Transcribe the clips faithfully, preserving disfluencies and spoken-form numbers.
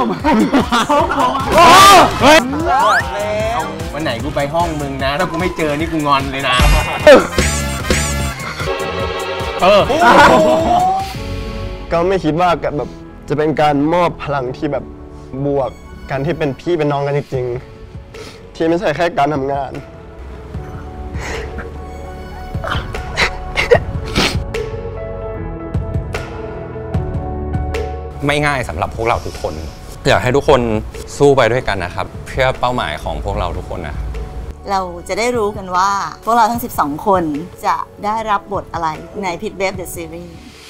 เฮ้ยวันไหนกูไปห้องมึงนะถ้ากูไม่เจอนี่กูงอนเลยนะเออก็ไม่คิดว่าแบบจะเป็นการมอบพลังที่แบบบวกกันที่เป็นพี่เป็นน้องกันจริงๆที่ไม่ใช่แค่การทำงานไม่ง่ายสำหรับพวกเราทุกคนอยากให้ทุกคนสู้ไปด้วยกันนะครับเพื่อเป้าหมายของพวกเราทุกคนนะเราจะได้รู้กันว่าพวกเราทั้งสิบสองคนจะได้รับบทอะไรใน Pit Babe The Series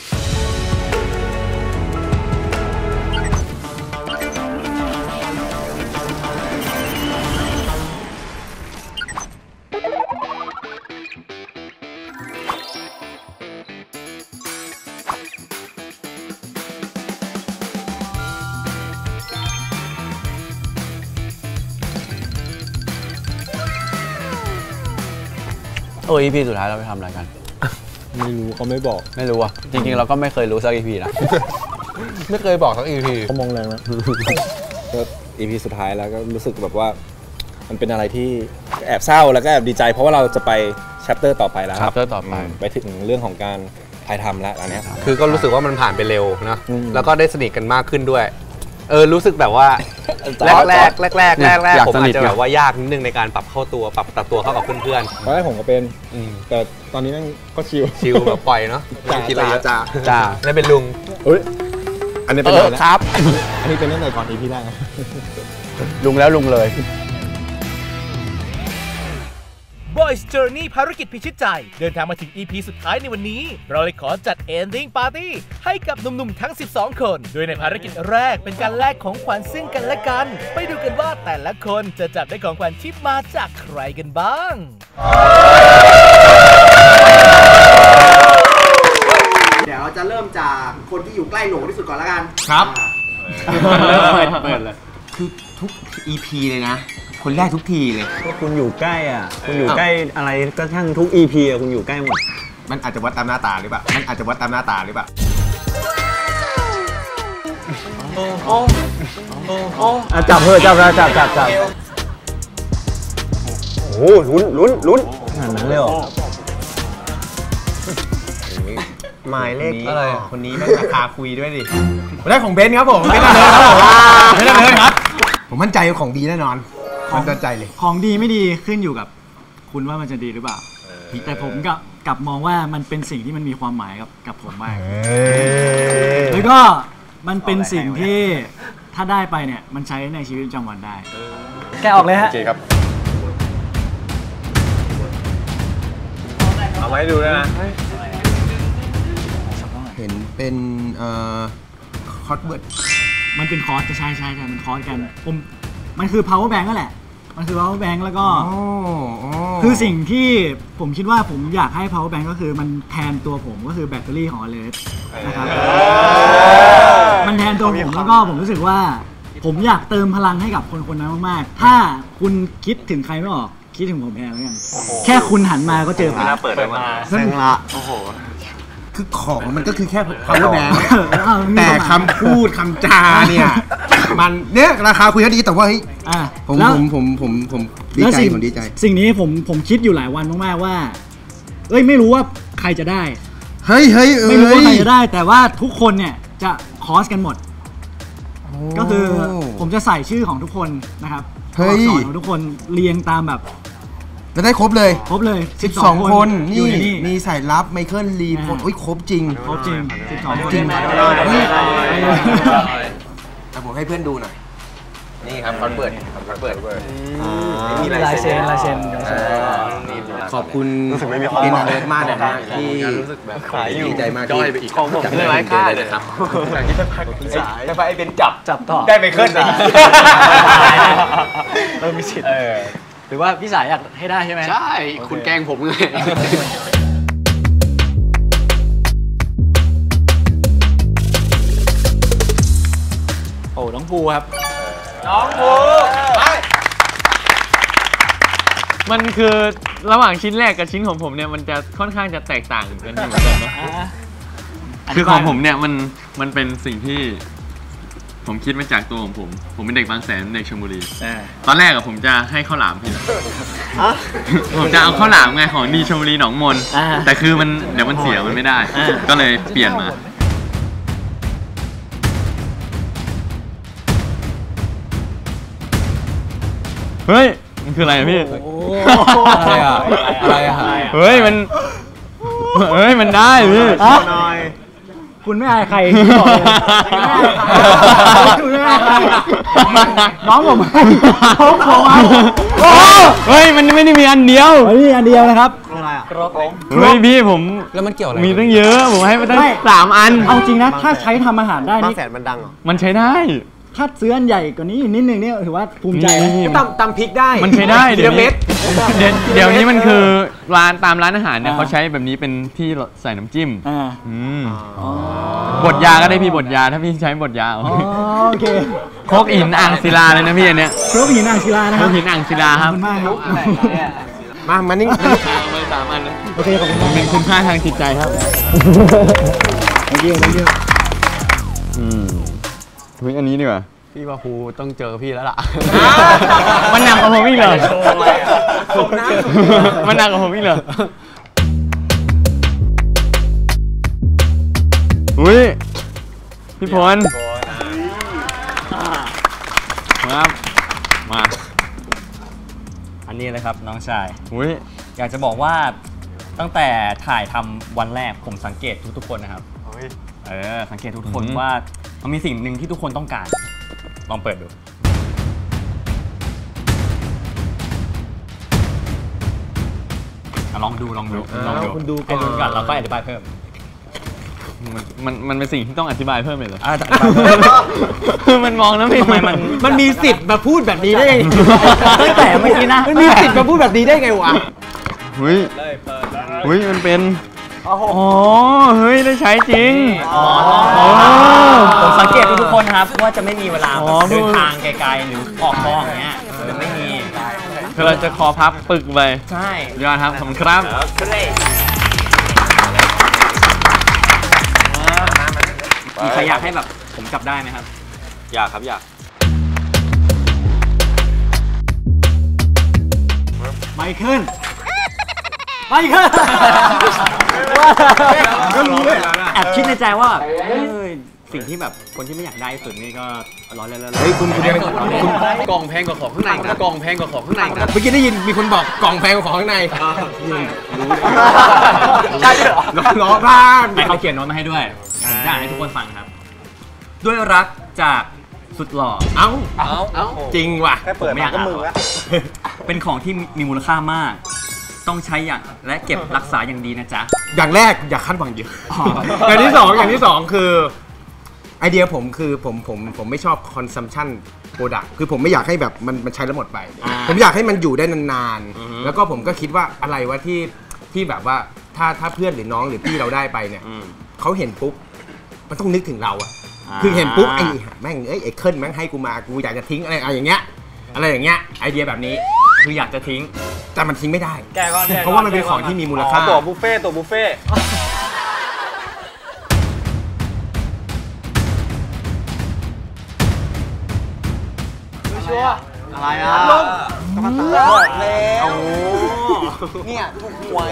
โอ้ย อี พี สุดท้ายเราไปทำอะไรกันไม่รู้เขาไม่บอกไม่รู้อ่ะจริงๆเราก็ไม่เคยรู้สัก อี พี นะไม่เคยบอกสัก อี พีเขามองแรงนะก็ อี พี สุดท้ายแล้วก็รู้สึกแบบว่ามันเป็นอะไรที่แอบเศร้าแล้วก็แอบดีใจเพราะว่าเราจะไปแชปเตอร์ต่อไปแล้วครับแชปเตอร์ต่อไปไปถึงเรื่องของการถ่ายทำแล้วอันนี้คือก็รู้สึกว่ามันผ่านไปเร็วนะแล้วก็ได้สนิทกันมากขึ้นด้วยเออรู้สึกแบบว่าแรกแรกแรกแรกแรกแรกผมอาจจะแบบว่ายากนิดนึงในการปรับเข้าตัวปรับตัดตัวเข้ากับเพื่อนๆเพราะผมก็เป็นแต่ตอนนี้นั่งก็ชิลชิลแบบปล่อยเนาะคิดอะไรเยอะจ้าจ้านั่นเป็นลุงเฮ้ยอันนี้เป็นเลยครับอันนี้เป็นตั้งแต่ก่อน อี พี แรกลุงแล้วลุงเลย Boys Journey ภารกิจพิชิตใจเดินทางมาถึง อี พี สุดท้ายในวันนี้เราเลยขอจัด Ending Party ให้กับหนุ่มๆทั้งสิบสองคนโดยในภารกิจแรกเป็นการแลกของขวัญซึ่งกันและกันไปดูกันว่าแต่ละคนจะจับได้ของขวัญที่มาจากใครกันบ้างเดี๋ยวเราจะเริ่มจากคนที่อยู่ใกล้โหลที่สุดก่อนแล้วกันครับเปิดเปิดเลยคือทุก อี พี เลยนะคนแรกทุกทีเลยก็คุณอยู่ใกล้อ่ะคุณอยู่ใกล้อะไรก็ทั้งทุก อี พี อ่ะคุณอยู่ใกล้หมดมันอาจจะวัดตามหน้าตาหรือเปล่ามันอาจจะวัดตามหน้าตาหรือเปล่าโอ้โอ้โอ้จับเถอะจับจับจับจับจับโอ้ลุ้นลุ้นลุ้นขนาดนั้นเลยเหรอหมายเลขอะไรคนนี้ได้ราคาคุยด้วยดิได้ของเบนซ์ครับผมไม่ได้เลยครับผมไม่ได้เลยครับผมมั่นใจของดีแน่นอนมันมั่นใจเลยของดีไม่ดีขึ้นอยู่กับคุณว่ามันจะดีหรือเปล่าแต่ผมกับกลับมองว่ามันเป็นสิ่งที่มันมีความหมายกับกับผมมากแล้วก็มันเป็นสิ่งที่ถ้าได้ไปเนี่ยมันใช้ในชีวิตประจำวันได้แกออกเลยฮะโอเคครับเอาไว้ดูนะเห็นเป็นเอ่อคอร์สเบิร์ดมันเป็นคอร์สจะใช่ใช่ใช่มันคอร์สกันผมมันคือ power bank นั่นแหละมันคือ power bank แล้วก็คือสิ่งที่ผมคิดว่าผมอยากให้ power bank ก็คือมันแทนตัวผมก็คือแบตเตอรี่ของ Alert นะครับมันแทนตัวผมแล้วก็ผมรู้สึกว่าผมอยากเติมพลังให้กับคนคนนั้นมากๆถ้าคุณคิดถึงใครไม่ออกคิดถึงผมแทนแล้วกันแค่คุณหันมาก็เจอผมเปิดมาแซงละโอ้โหคือของมันก็คือแค่ power bank แต่คำพูดคำจาเนี่ยมันเนี่ยราคาคุยก็ดีแต่ว่าเฮ้ยผมผมผมผมผมดีใจผมดีใจสิ่งนี้ผมผมคิดอยู่หลายวันมากๆว่าเอ้ยไม่รู้ว่าใครจะได้เฮ้ยเฮ้ยไม่รู้ว่าใครจะได้แต่ว่าทุกคนเนี่ยจะคอสกันหมดก็คือผมจะใส่ชื่อของทุกคนนะครับตัวอักษรของทุกคนเรียงตามแบบจะได้ครบเลยครบเลยสิบสองคนนี่มีสายลับไมเคิลลีพลอุ้ยครบจริงครบจริงสิบสองคนจริงแต่ผมให้เพื่อนดูหน่อยนี่ครับคอนเปิดคอนเปิดมีลายเซ็นลายเซ็นขอบคุณอินเลิศมากนะครับที่ดีใจมากที่ของผมเลยไร้ค่าเลยครับแต่ไปไอ้เป็นจับจับต่อได้ไมเคิลเออมีสิทธิ์หรือว่าพี่สายอยากให้ได้ใช่ไหมใช่คุณแกล้งผมไงโอ้น้องภูครับน้องภูมันคือระหว่างชิ้นแรกกับชิ้นของผมเนี่ยมันจะค่อนข้างจะแตกต่างกันอยู่เหมือนกันเนาะคือของผมเนี่ยมันมันเป็นสิ่งที่ผมคิดมาจากตัวของผม ผมเป็นเด็กบางแสนเด็กชลบุรีตอนแรกอะผมจะให้ข้าวหลามพี่ผมจะเอาข้าวหลามไงของดีชลบุรีหนองมนแต่คือมันเดี๋ยวมันเสียมันไม่ได้ก็เลยเปลี่ยนมาเฮ้ยมันคืออะไรพี่อะไรอ่ะอะไรอ่ะเฮ้ยมันเฮ้ยมันได้พี่คุณไม่อายใครคุณไม่อายใครน้องผมเขาเขาเฮ้ยมันไม่ได้มีอันเดียวเฮ้ยอันเดียวนะครับอะไรอ่ะเฮ้ยพี่ผมแล้วมันเกี่ยวอะไรมีตั้งเยอะผมให้มาตั้งสามอันเอาจริงนะถ้าใช้ทำอาหารได้นี่แสนมันดังเหรอมันใช้ได้ถ้าซื้ออันใหญ่กว่านี้นิดนึงเนี่ยถือว่าภูมิใจตำตำพริกได้มันใช้ได้เดี๋ยวนี้เดี๋ยวนี้มันคือร้านตามร้านอาหารเนี่ยเขาใช้แบบนี้เป็นที่ใส่น้ำจิ้มบดยาก็ได้พี่บดยาถ้าพี่ใช้บดยาโอเคโคกหินอ่างศิลาเลยนะพี่อันเนี้ยโคกหินอ่างศิลานะครับโคกหินอ่างศิลาครับขอบคุณมากครับมามานี่มาสามอันนะโอเคขอบคุณมากเป็นคุณค่าทางจิตใจครับโอเคโอเคอืมเฮ้ยอันนี้ดีกว่าพี่ว่าภูต้องเจอพี่แล้วล่ะมันหนักกว่าผมอีกเหรอมันหนักกว่าผมอีกเหรออุ้ยพี่พลครับมาอันนี้เลยครับน้องชายอุ้ยอยากจะบอกว่าตั้งแต่ถ่ายทำวันแรกผมสังเกตทุกๆคนนะครับเออสังเกตทุกคนว่ามันมีสิ่งหนึ่งที่ทุกคนต้องการลองเปิดดูลองดูลองดูลองดูคุณดูไอ้ดูก่อนเราก็อธิบายเพิ่มมันมันมันเป็นสิ่งที่ต้องอธิบายเพิ่มเลยเหรอมันมองนะพี่ทำไมมันมันมีสิทธิ์มาพูดแบบนี้ได้ไงตั้งแต่เมื่อกี้นะมันมีสิทธิ์มาพูดแบบนี้ได้ไงวะเฮ้ยเฮ้ยมันเป็นอ๋อเฮ้ยได้ใช้จริงผมสังเกตทุกคนครับว่าจะไม่มีเวลาเดินทางไกลๆหรือออกกองอย่างเงี้ยไม่มีคือเราจะคอพับปึกไปใช่ยอดครับขอบคุณครับมีใครอยากให้แบบผมจับได้ไหมครับอยากครับอยากไมเคิลไมเคิลก็รู้เลยแอบคิดในใจว่าสิ่งที่แบบคนที่ไม่อยากได้สุดนี่ก็ร้อนเลยเลยเฮ้ยคุณคุณคุณกล่องแพงกว่าของข้างในนะกล่องแพงกว่าของข้างในนะเมื่อกี้ได้ยินมีคนบอกกล่องแพงกว่าของข้างในใช่เหรอล้อบ้านแต่เขาเขียนโน้ตมาให้ด้วยอยากให้ทุกคนฟังครับด้วยรักจากสุดหล่อเอ้าเอ้าเอ้าจริงว่ะแค่เปิดมาก็มือแล้วเป็นของที่มีมูลค่ามากต้องใช้อย่างและเก็บรักษาอย่างดีนะจ๊ะอย่างแรกอย่าคาดหวังเยอะอย่างที่สองอย่างที่สองคือไอเดียผมคือผมผมผมไม่ชอบ consumption product คือผมไม่อยากให้แบบมันมันใช้แล้วหมดไปผมอยากให้มันอยู่ได้นานๆแล้วก็ผมก็คิดว่าอะไรวะที่ที่แบบว่าถ้าถ้าเพื่อนหรือน้องหรือพี่เราได้ไปเนี่ยเขาเห็นปุ๊บมันต้องนึกถึงเราอะคือเห็นปุ๊บไอ้แม่งเอ้ยไอ้เคิลแม่งให้กูมากูอยากจะทิ้งอะไรอะไรอย่างเงี้ยอะไรอย่างเงี้ยไอเดียแบบนี้คืออยากจะทิ้งแต่มันทิ้งไม่ได้แกก่อนเพราะว่ามันเป็นของที่มีมูลค่าตัวบุฟเฟ่ตัวบุฟเฟ่ชัวอะไรอ่ะกรรมการบอกแล้วเนี่ยถูกหวย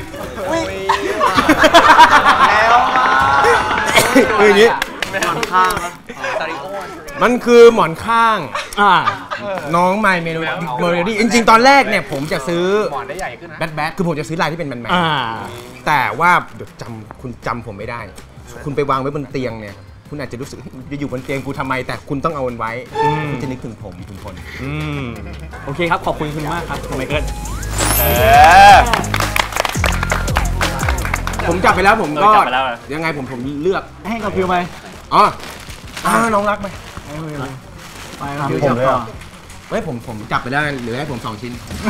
แล้วคืออย่างนี้หมอนข้างมันคือหมอนข้างน้องไมเมโลเมโลดี้จริงๆตอนแรกเนี่ยผมจะซื้อหมอนได้ใหญ่ขึ้นนะแบทแบทคือผมจะซื้อลายที่เป็นแมนแมนแต่ว่าเดี๋ยวจำคุณจำผมไม่ได้คุณไปวางไว้บนเตียงเนี่ยคุณอาจจะรู้สึกจะอยู่บนเตียงกูทำไมแต่คุณต้องเอามันไว้คุณจะนึกถึงผมคุณพลโอเคครับขอบคุณคุณมากครับคุณไมเคิลผมจับไปแล้วผมก็ยังไงผมผมเลือกให้กับพิวไปอ๋อน้องรักไปไปครับผมเลยเฮ้ยผมผมจับไปแล้วเหลือให้ผมสองชิ้น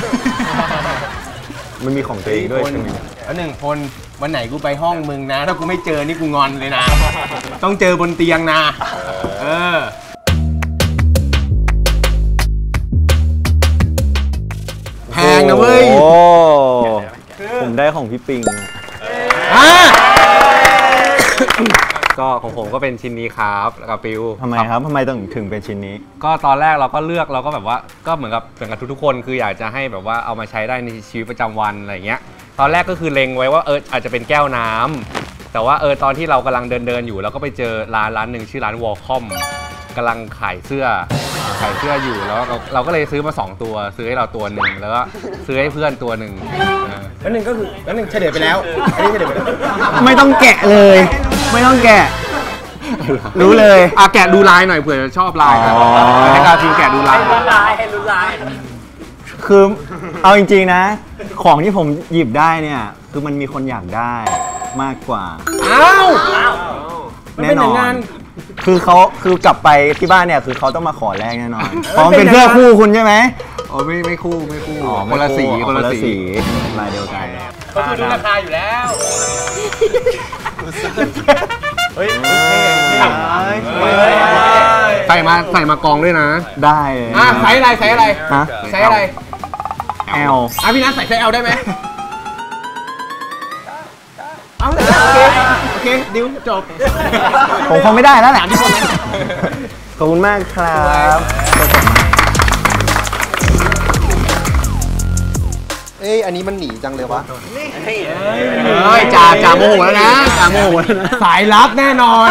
มันมีของตัวเองด้วยใช่ไหมแล้วหนึ่งคนวันไหนกูไปห้องมึงนะถ้ากูไม่เจอนี่กูงอนเลยนะต้องเจอบนเตียงนะเออแพงนะเว้ยผมได้ของพี่ปิงก็ของผมก็เป็นชิ้นนี้ครับแล้วก็ฟิวทำไมครับทำไมต้องถึงเป็นชิ้นนี้ก็ตอนแรกเราก็เลือกเราก็แบบว่าก็เหมือนกับเหมือนกับทุกๆคนคืออยากจะให้แบบว่าเอามาใช้ได้ในชีวิตประจำวันอะไรเงี้ยตอนแรกก็คือเล็งไว้ว่าเอออาจจะเป็นแก้วน้ำแต่ว่าเออตอนที่เรากำลังเดินเดินอยู่เราก็ไปเจอร้านร้านหนึ่งชื่อร้านวอลคอมกำลังขายเสื้อขายเสื้ออยู่แล้วเราเราก็เลยซื้อมาสองตัวซื้อให้เราตัวหนึ่งแล้วก็ซื้อให้เพื่อนตัวหนึ่งแล้วหนึ่งก็คือแล้วหนึ่งเฉลี่ยไปแล้วอันนี้เฉลี่ยไปแล้วไม่ต้องแกะเลยไม่ต้องแกะรู้เลยอ่ะแกะดูลายหน่อยเผื่อชอบลายให้กาฟิวแกะดูลายให้ลุ้นลายให้ลุ้นลายคือเอาจริงๆนะของที่ผมหยิบได้เนี่ยคือมันมีคนอยากได้มากกว่าอ้าวแน่นอนคือเขาคือกลับไปที่บ้านเนี่ยคือเขาต้องมาขอแลกแน่นอนเพราะมันเป็นเสื้อคู่คุณใช่ไหมโอ้ไม่ไม่คู่ไม่คู่คนละสีคนละสีลายเดียวกันเขาดูราคาอยู่แล้วเฮ้ยใส่มาใส่มากองด้วยนะได้อ่ะใส่อะไรใส่อะไรฮะใส่อะไร L อ่ะพี่นัทใส่ใส่ L ได้ไหมเอาเลยโอเคดิวจบผมคงไม่ได้แล้วแหละขอบคุณมากครับเอ้ยอันนี้มันหนีจังเลยวะเฮ้ยจ่าจ่าโมโหแล้วนะจ่าโมโหสายลับแน่นอน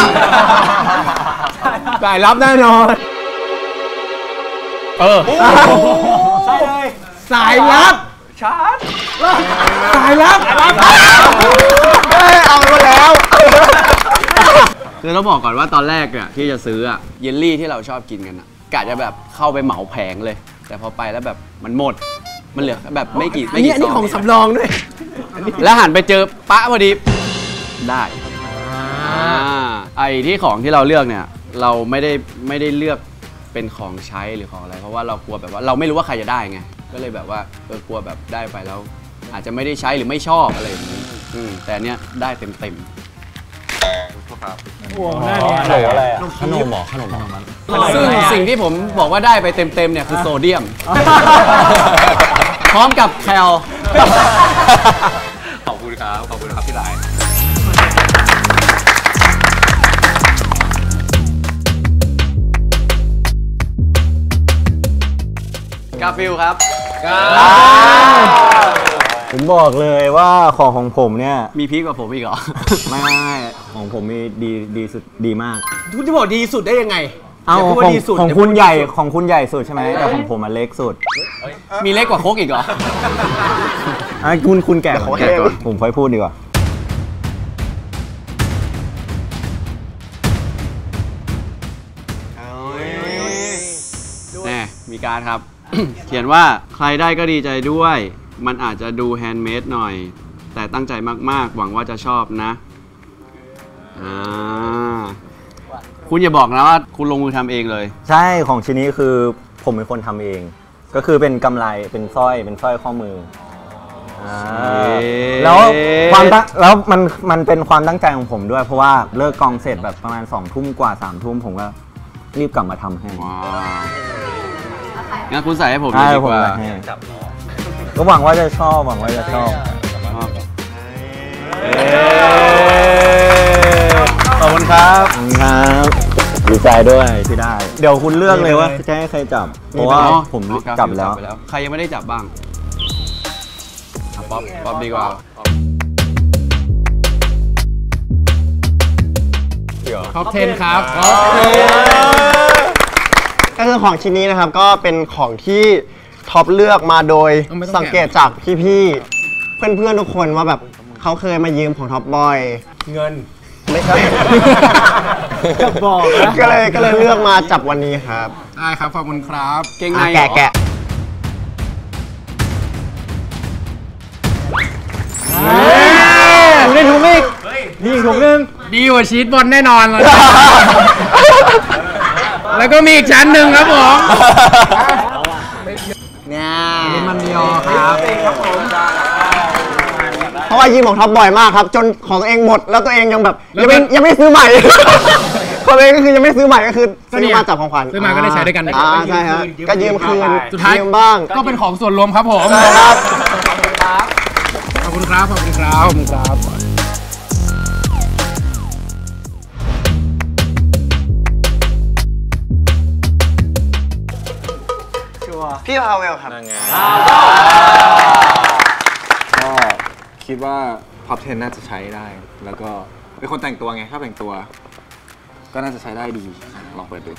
สายลับแน่นอนเออใช่เลยสายลับชาร์จสายลับเอาไปแล้วคือต้องบอกก่อนว่าตอนแรกเนี่ยที่จะซื้ออะเยลลี่ที่เราชอบกินกันอะกะจะแบบเข้าไปเหมาแผงเลยแต่พอไปแล้วแบบมันหมดมันเหลือแบบไม่กี่ไม่กี่ซองอันนี้ของสำรองด้วยแล้วหันไปเจอป๊ะพอดีได้ไอ้ที่ของที่เราเลือกเนี่ยเราไม่ได้ไม่ได้เลือกเป็นของใช้หรือของอะไรเพราะว่าเรากลัวแบบว่าเราไม่รู้ว่าใครจะได้ไงก็เลยแบบว่าเออกลัวแบบได้ไปแล้วอาจจะไม่ได้ใช้หรือไม่ชอบอะไรอย่างนี้แต่เนี้ยได้เต็มเต็มโอ้โหน่าเนี่ยอะไรขนมหรอขนมซึ่งสิ่งที่ผมบอกว่าได้ไปเต็มเต็มเนี่ยคือโซเดียมพร้อมกับแคลขอบคุณครับขอบคุณครับพี่ไลน์กาฟิลครับผมบอกเลยว่าของของผมเนี่ยมีพีคกว่าผมอีกเหรอไม่ไม่ของผมมีดีดีสุดดีมากคุณจะบอกดีสุดได้ยังไงเอาของของคุณใหญ่ของคุณใหญ่สุดใช่ไหมแต่ของผมมันเล็กสุดมีเล็กกว่าโค้กอีกเหรออ่ะคุณคุณแก่ของแก่ก่อนผมค่อยพูดดีกว่าแน่มีการครับ เขียนว่าใครได้ก็ดีใจด้วยมันอาจจะดูแฮนด์เมดหน่อยแต่ตั้งใจมากๆหวังว่าจะชอบนะอ่าคุณอย่าบอกนะว่าคุณลงมือทำเองเลยใช่ของชิ้นนี้คือผมเป็นคนทำเองก็คือเป็นกำไรเป็นสร้อยเป็นสร้อยข้อมือแล้วความตั้งแล้วมันมันเป็นความตั้งใจของผมด้วยเพราะว่าเลิกกองเสร็จแบบประมาณสองทุ่มกว่าสามทุ่มผมก็รีบกลับมาทำให้งั้นคุณใส่ให้ผมดีกว่าก็หวังว่าจะชอบหวังว่าจะชอบขอบคุณครับครับดีใจด้วยที่ได้เดี๋ยวคุณเลือกเลยว่าจะให้ใครจับเพราะว่าผมจับแล้วใครยังไม่ได้จับบ้างป๊อปป๊อปดีกว่าท็อปสิบครับก็คือของชิ้นนี้นะครับก็เป็นของที่ท็อปเลือกมาโดยสังเกตจากพี่ๆเพื่อนๆทุกคนว่าแบบเขาเคยมายืมของท็อปบ่อยเงินไม่ใช่บอกนะก็เลยก็เลยเลือกมาจับวันนี้ครับได้ครับขอบคุณครับเก่งในแกะแกะได้ถุงอีกนี่ถุงนึงดีกว่าชีสบอลแน่นอนเลยแล้วก็มีอีกชั้นหนึ่งครับผมเนี่ยมันเดียวครับเพราะว่ายืมของท็อปบ่อยมากครับจนของตัวเองหมดแล้วตัวเองยังแบบยังไม่ยังไม่ซื้อใหม่ของตัวเองก็คือยังไม่ซื้อใหม่ก็คือซื้อมาจับของขวัญซื้อมาก็ได้ใช้ด้วยกันอ่าใช่ครับก็ยืมคืนสุดท้ายบ้างก็เป็นของส่วนรวมครับผมขอบคุณครับขอบคุณครับขอบคุณครับพี่พาเวลครับก็คิดว่าท็อปสิบน่าจะใช้ได้ แล้วก็เป็นคนแต่งตัวไงชอบแต่งตัว ก็น่าจะใช้ได้ดีลองเปิดดู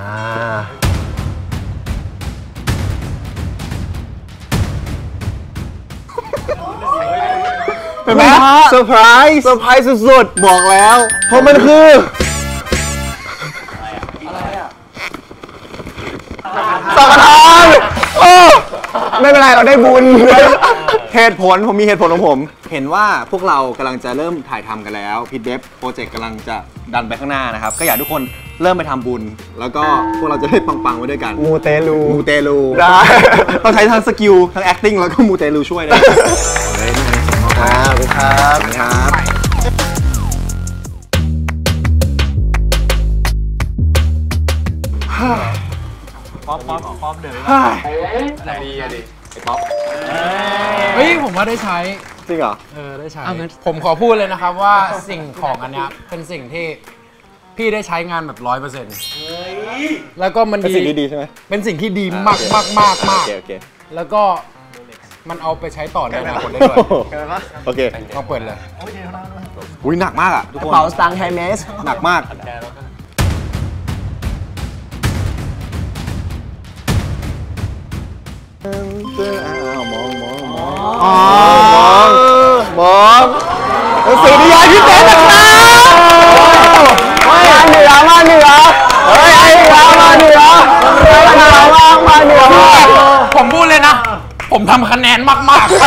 เป็นไหมเซอร์ไพรส์เซอร์ไพรส์สุดๆบอกแล้วเพราะมันคือสังฆทานโอ้ไม่เป็นไรเราได้บุญเหตุผลผมมีเหตุผลของผมเห็นว่าพวกเรากำลังจะเริ่มถ่ายทำกันแล้วพีเดฟโปรเจกต์กำลังจะดันไปข้างหน้านะครับก็อยากทุกคนเริ่มไปทำบุญแล้วก็พวกเราจะได้ปังๆไว้ด้วยกันมูเตลูมูเตลูได้ต้องใช้ทั้งสกิลทั้ง acting แล้วก็มูเตลูช่วยนะขอบคุณครับครับป๊อปป๊อปป๊อปเดี๋ยวอะไรดีอะดิไอ้ป๊อปเฮ้ยผมว่าได้ใช้จริงเหรอเออได้ใช้ผมขอพูดเลยนะครับว่าสิ่งของอันเนี้ยเป็นสิ่งที่พี่ได้ใช้งานแบบร้อยเปอร์เซ็นต์แล้วก็มันเป็นสิ่งที่ดีใช่ไหมเป็นสิ่งที่ดีมากมากมากมากแล้วก็มันเอาไปใช้ต่อในอนาคตได้ด้วยโอเคลองเปิดเลยอุ้ยหนักมากอ่ะทุกคนกระเป๋าสตางค์ไฮเมสหนักมากมองมองมองอ๋อมองมองสื่อนิยายพิเศษนะครับมาเหนือมาเหนือเฮ้ยไอ้เหนือมาเหนือมาเหนือมากมาเหนือมากผมพูดเลยนะผมทำคะแนนมากมาก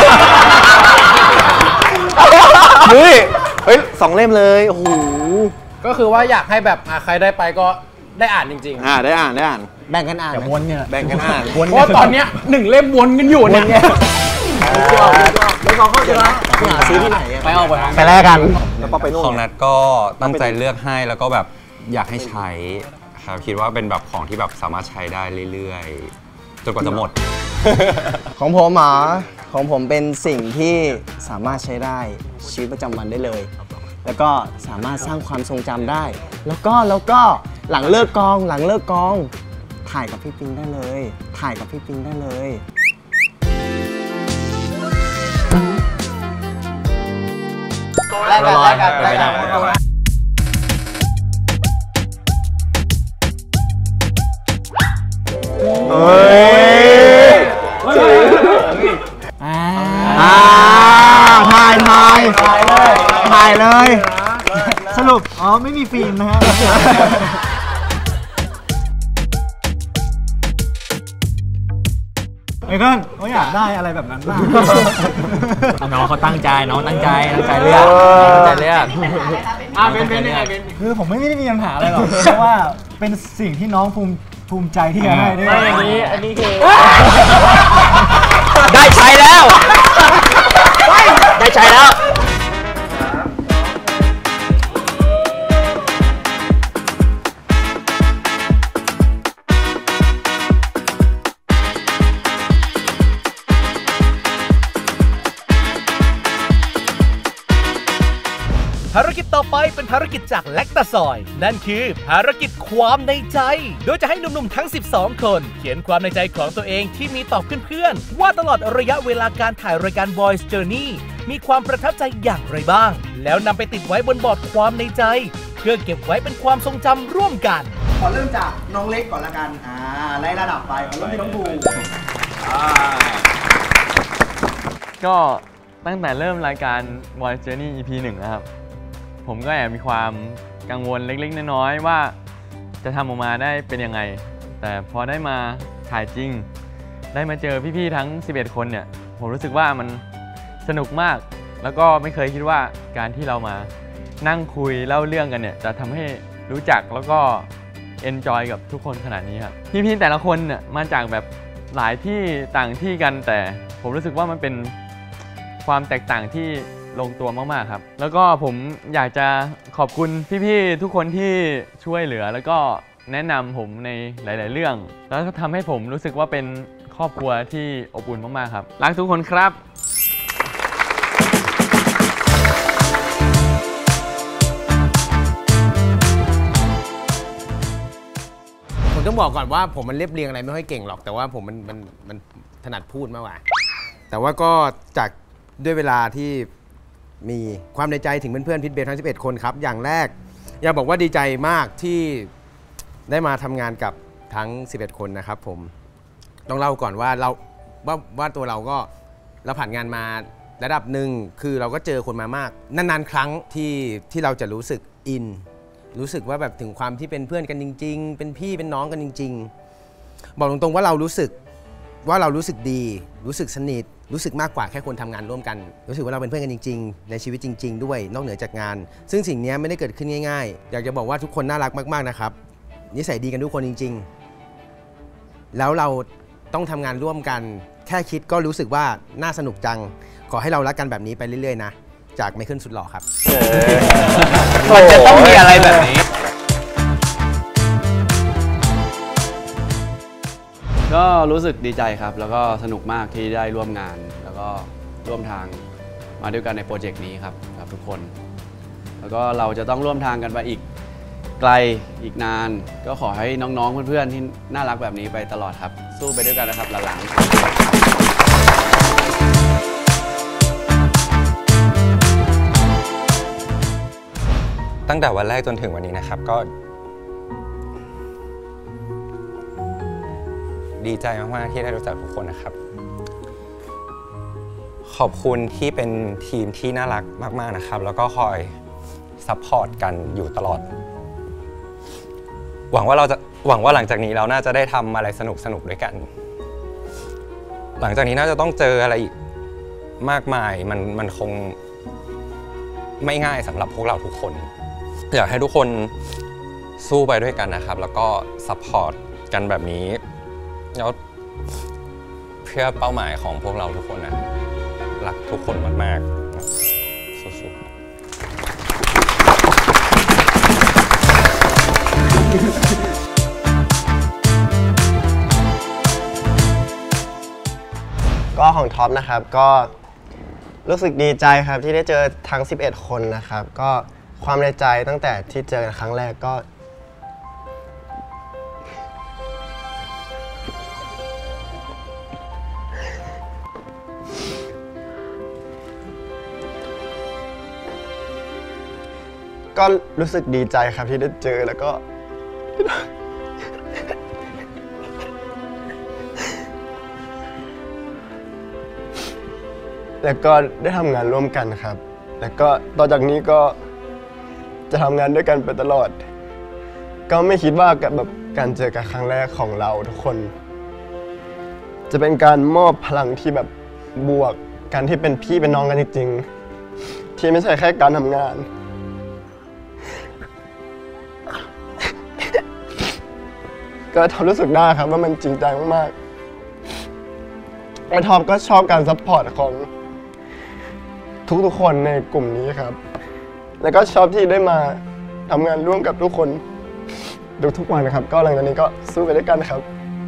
เฮ้ยเฮ้ยสองเล่มเลยโอ้โหก็คือว่าอยากให้แบบใครได้ไปก็ได้อ่านจริงๆอ่าได้อ่านได้อ่านแบ่งกันอ่านแต่วนเนี่ยแบ่งกันอ่านเพราะตอนเนี้ยหนึ่งเล่มวนกันอยู่เนี่ยแล้วน้องเขาจะหาซื้อที่ไหนไปเอาไปไปแลกกันแล้วไปนู่นของนัดก็ตั้งใจเลือกให้แล้วก็แบบอยากให้ใช้ครับคิดว่าเป็นแบบของที่แบบสามารถใช้ได้เรื่อยๆจนกว่าจะหมดของผมหมอของผมเป็นสิ่งที่สามารถใช้ได้ชีวิตประจำวันได้เลยแล้วก็สามารถสร้างความทรงจำได้แล้วก็แล้วก็หลังเลิกกองหลังเลิกกองถ่ายกับพี่ปิงได้เลยถ่ายกับพี่ปิงได้เลยแลกกันแลกกันแลกกันเฮ้ยอ่าถ่ายถ่ายถ่ายเลยถ่ายเลยสรุปอ๋อไม่มีฟิล์มนะฮะไอ้เกินเขาอยากได้อะไรแบบนั้นบ้างน้องเขาตั้งใจน้องตั้งใจตั้งใจเลือกตั้งใจเลือกอ่าเป็นเป็นยังไงเป็นคือผมไม่ได้มีปัญหาอะไรหรอกเพราะว่าเป็นสิ่งที่น้องภูมิภูมิใจที่จะให้ด้วยอันนี้อันนี้คือได้ใช้แล้วได้ใช้แล้วภารกิจต่อไปเป็นภารกิจจากแลคตาซอยนั่นคือภารกิจความในใจโดยจะให้หนุ่มๆทั้งสิบสองคนเขียนความในใจของตัวเองที่มีต่อเพื่อนๆว่าตลอดระยะเวลาการถ่ายรายการ Boys Journey มีความประทับใจอย่างไรบ้างแล้วนำไปติดไว้บนบอร์ดความในใจเพื่อเก็บไว้เป็นความทรงจำร่วมกันขอเริ่มจากน้องเล็กก่อนละกันอ่าไล่ระดับไปขอเริ่มที่น้องบูก็ตั้งแต่เริ่มรายการ Boys Journey อี พี หนึ่งนะครับผมก็แอบมีความกังวลเล็กๆน้อยๆว่าจะทำออกมาได้เป็นยังไงแต่พอได้มาถ่ายจริงได้มาเจอพี่ๆทั้งสิบเอ็ดคนเนี่ยผมรู้สึกว่ามันสนุกมากแล้วก็ไม่เคยคิดว่าการที่เรามานั่งคุยเล่าเรื่องกันเนี่ยจะทำให้รู้จักแล้วก็เอนจอยกับทุกคนขนาดนี้ครับพี่ๆแต่ละคนเนี่ยมาจากแบบหลายที่ต่างที่กันแต่ผมรู้สึกว่ามันเป็นความแตกต่างที่ลงตัวมากๆครับแล้วก็ผมอยากจะขอบคุณพี่ๆทุกคนที่ช่วยเหลือแล้วก็แนะนำผมในหลายๆเรื่องแล้วก็ทำให้ผมรู้สึกว่าเป็นครอบครัวที่อบอุ่นมากๆครับรักทุกคนครับผมจะต้องบอกก่อนว่าผมมันเรียบเรียงอะไรไม่ค่อยเก่งหรอกแต่ว่าผมมันมันมันถนัดพูดมากกว่าแต่ว่าก็จากด้วยเวลาที่มีความในใจถึงเพื่อนๆพิทเบฟทั้งสิบเอ็ดคนครับอย่างแรกอยากบอกว่าดีใจมากที่ได้มาทำงานกับทั้งสิบเอ็ดคนนะครับผมต้องเล่าก่อนว่าเราว่าว่าตัวเราก็เราผ่านงานมาระดับหนึ่งคือเราก็เจอคนมามากนานๆครั้งที่ที่เราจะรู้สึกอินรู้สึกว่าแบบถึงความที่เป็นเพื่อนกันจริงๆเป็นพี่เป็นน้องกันจริงๆบอกตรงๆว่าเรารู้สึกว่าเรารู้สึกดีรู้สึกสนิทรู้สึกมากกว่าแค่คนทำงานร่วมกันรู้สึกว่าเราเป็นเพื่อนกันจริงๆในชีวิตจริงๆด้วยนอกเหนือจากงานซึ่งสิ่งนี้ไม่ได้เกิดขึ้นง่ายๆอยากจะบอกว่าทุกคนน่ารักมากๆนะครับนิสัยดีกันทุกคนจริงๆแล้วเราต้องทำงานร่วมกันแค่คิดก็รู้สึกว่าน่าสนุกจังขอให้เรารักกันแบบนี้ไปเรื่อยๆนะจากไมเคิลสุดหล่อครับมันจะต้องมีอะไรแบบนี้ก็รู้สึกดีใจครับแล้วก็สนุกมากที่ได้ร่วมงานแล้วก็ร่วมทางมาด้วยกันในโปรเจกต์นี้ครับครับทุกคนแล้วก็เราจะต้องร่วมทางกันไปอีกไกลอีกนานก็ขอให้น้องๆเพื่อนๆที่น่ารักแบบนี้ไปตลอดครับสู้ไปด้วยกันนะครับหลังๆตั้งแต่วันแรกจนถึงวันนี้นะครับก็ดีใจมากๆที่ได้รู้จักทุกคนนะครับขอบคุณที่เป็นทีมที่น่ารักมากๆนะครับแล้วก็คอยซัพพอร์ตกันอยู่ตลอดหวังว่าเราจะหวังว่าหลังจากนี้เราน่าจะได้ทำอะไรสนุกสนุกด้วยกันหลังจากนี้น่าจะต้องเจออะไรอีกมากมายมันมันคงไม่ง่ายสำหรับพวกเราทุกคนอยากให้ทุกคนสู้ไปด้วยกันนะครับแล้วก็ซัพพอร์ตกันแบบนี้แล้วเพื่อเป้าหมายของพวกเราทุกคนนะรักทุกคนมากๆสู้ๆก็ของท็อปนะครับก็รู้สึกดีใจครับที่ได้เจอทั้งสิบเอ็ดคนนะครับก็ความในใจตั้งแต่ที่เจอกันครั้งแรกก็ก็รู้สึกดีใจครับที่ได้เจอแล้วก็แล้วก็ได้ทำงานร่วมกันครับแล้วก็ต่อจากนี้ก็จะทำงานด้วยกันไปตลอดก็ไม่คิดว่าแบบการเจอกันครั้งแรกของเราทุกคนจะเป็นการมอบพลังที่แบบบวกกันที่เป็นพี่เป็นน้องกันจริงๆที่ไม่ใช่แค่การทำงานก็ทอมรู้สึกได้ครับว่ามันจริงจังมากๆไอทอมก็ชอบการซัพพอร์ตของทุกๆคนในกลุ่มนี้ครับแล้วก็ชอบที่ได้มาทำงานร่วมกับทุกคนทุกๆวันนะครับก็หลังจากนี้ก็สู้ไปด้วยกันครับ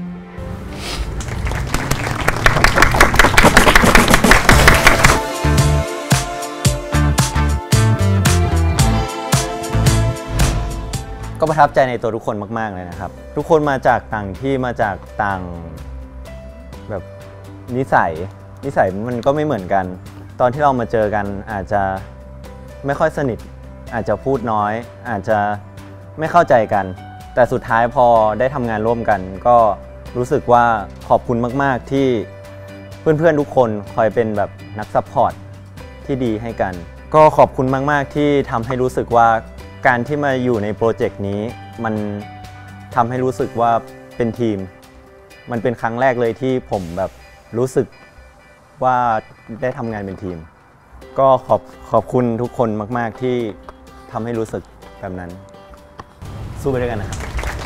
ก็ประทับใจในตัวทุกคนมากๆเลยนะครับทุกคนมาจากต่างที่มาจากต่างแบบนิสัยนิสัยมันก็ไม่เหมือนกันตอนที่เรามาเจอกันอาจจะไม่ค่อยสนิทอาจจะพูดน้อยอาจจะไม่เข้าใจกันแต่สุดท้ายพอได้ทำงานร่วมกันก็รู้สึกว่าขอบคุณมากๆที่เพื่อนๆทุกคนคอยเป็นแบบนักซัพพอร์ตที่ดีให้กันก็ขอบคุณมากๆที่ทำให้รู้สึกว่าการที่มาอยู่ในโปรเจกต์นี้มันทำให้รู้สึกว่าเป็นทีมมันเป็นครั้งแรกเลยที่ผมแบบรู้สึกว่าได้ทำงานเป็นทีมก็ขอบขอบคุณทุกคนมากๆที่ทำให้รู้สึกแบบนั้นสู้ไปด้วยกันนะครับ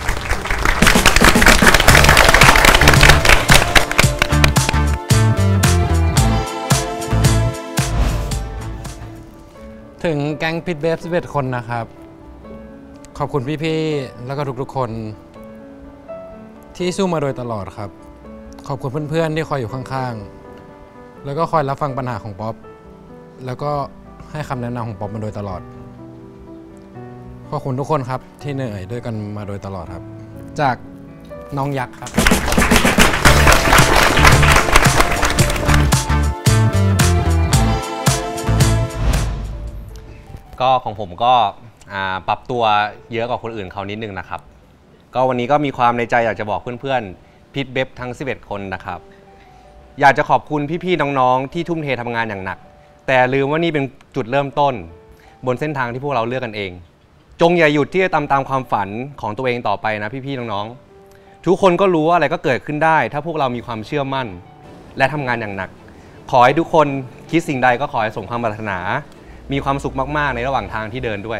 ถึงแก๊งพิทเบฟสิบเอ็ดคนนะครับขอบคุณพี่ๆแล้วก็ทุกๆคนที่สู้มาโดยตลอดครับขอบคุณเพื่อนๆที่คอยอยู่ข้างๆแล้วก็คอยรับฟังปัญหาของป๊อปแล้วก็ให้คำแนะนำของป๊อปมาโดยตลอดขอบคุณทุกคนครับที่เหนื่อยด้วยกันมาโดยตลอดครับจากน้องยักษ์ครับก็ของผมก็ปรับตัวเยอะกว่าคนอื่นเขานิดนึงนะครับก็วันนี้ก็มีความในใจอยากจะบอกเพื่อนๆพิทเบฟทั้งสิบเอ็ดคนนะครับอยากจะขอบคุณพี่ๆน้องๆที่ทุ่มเททำงานอย่างหนักแต่ลืมว่านี่เป็นจุดเริ่มต้นบนเส้นทางที่พวกเราเลือกกันเองจงอย่าหยุดที่จะตามตามความฝันของตัวเองต่อไปนะพี่ๆน้องๆทุกคนก็รู้ว่าอะไรก็เกิดขึ้นได้ถ้าพวกเรามีความเชื่อมั่นและทำงานอย่างหนักขอให้ทุกคนคิดสิ่งใดก็ขอให้สมความปรารถนามีความสุขมากๆในระหว่างทางที่เดินด้วย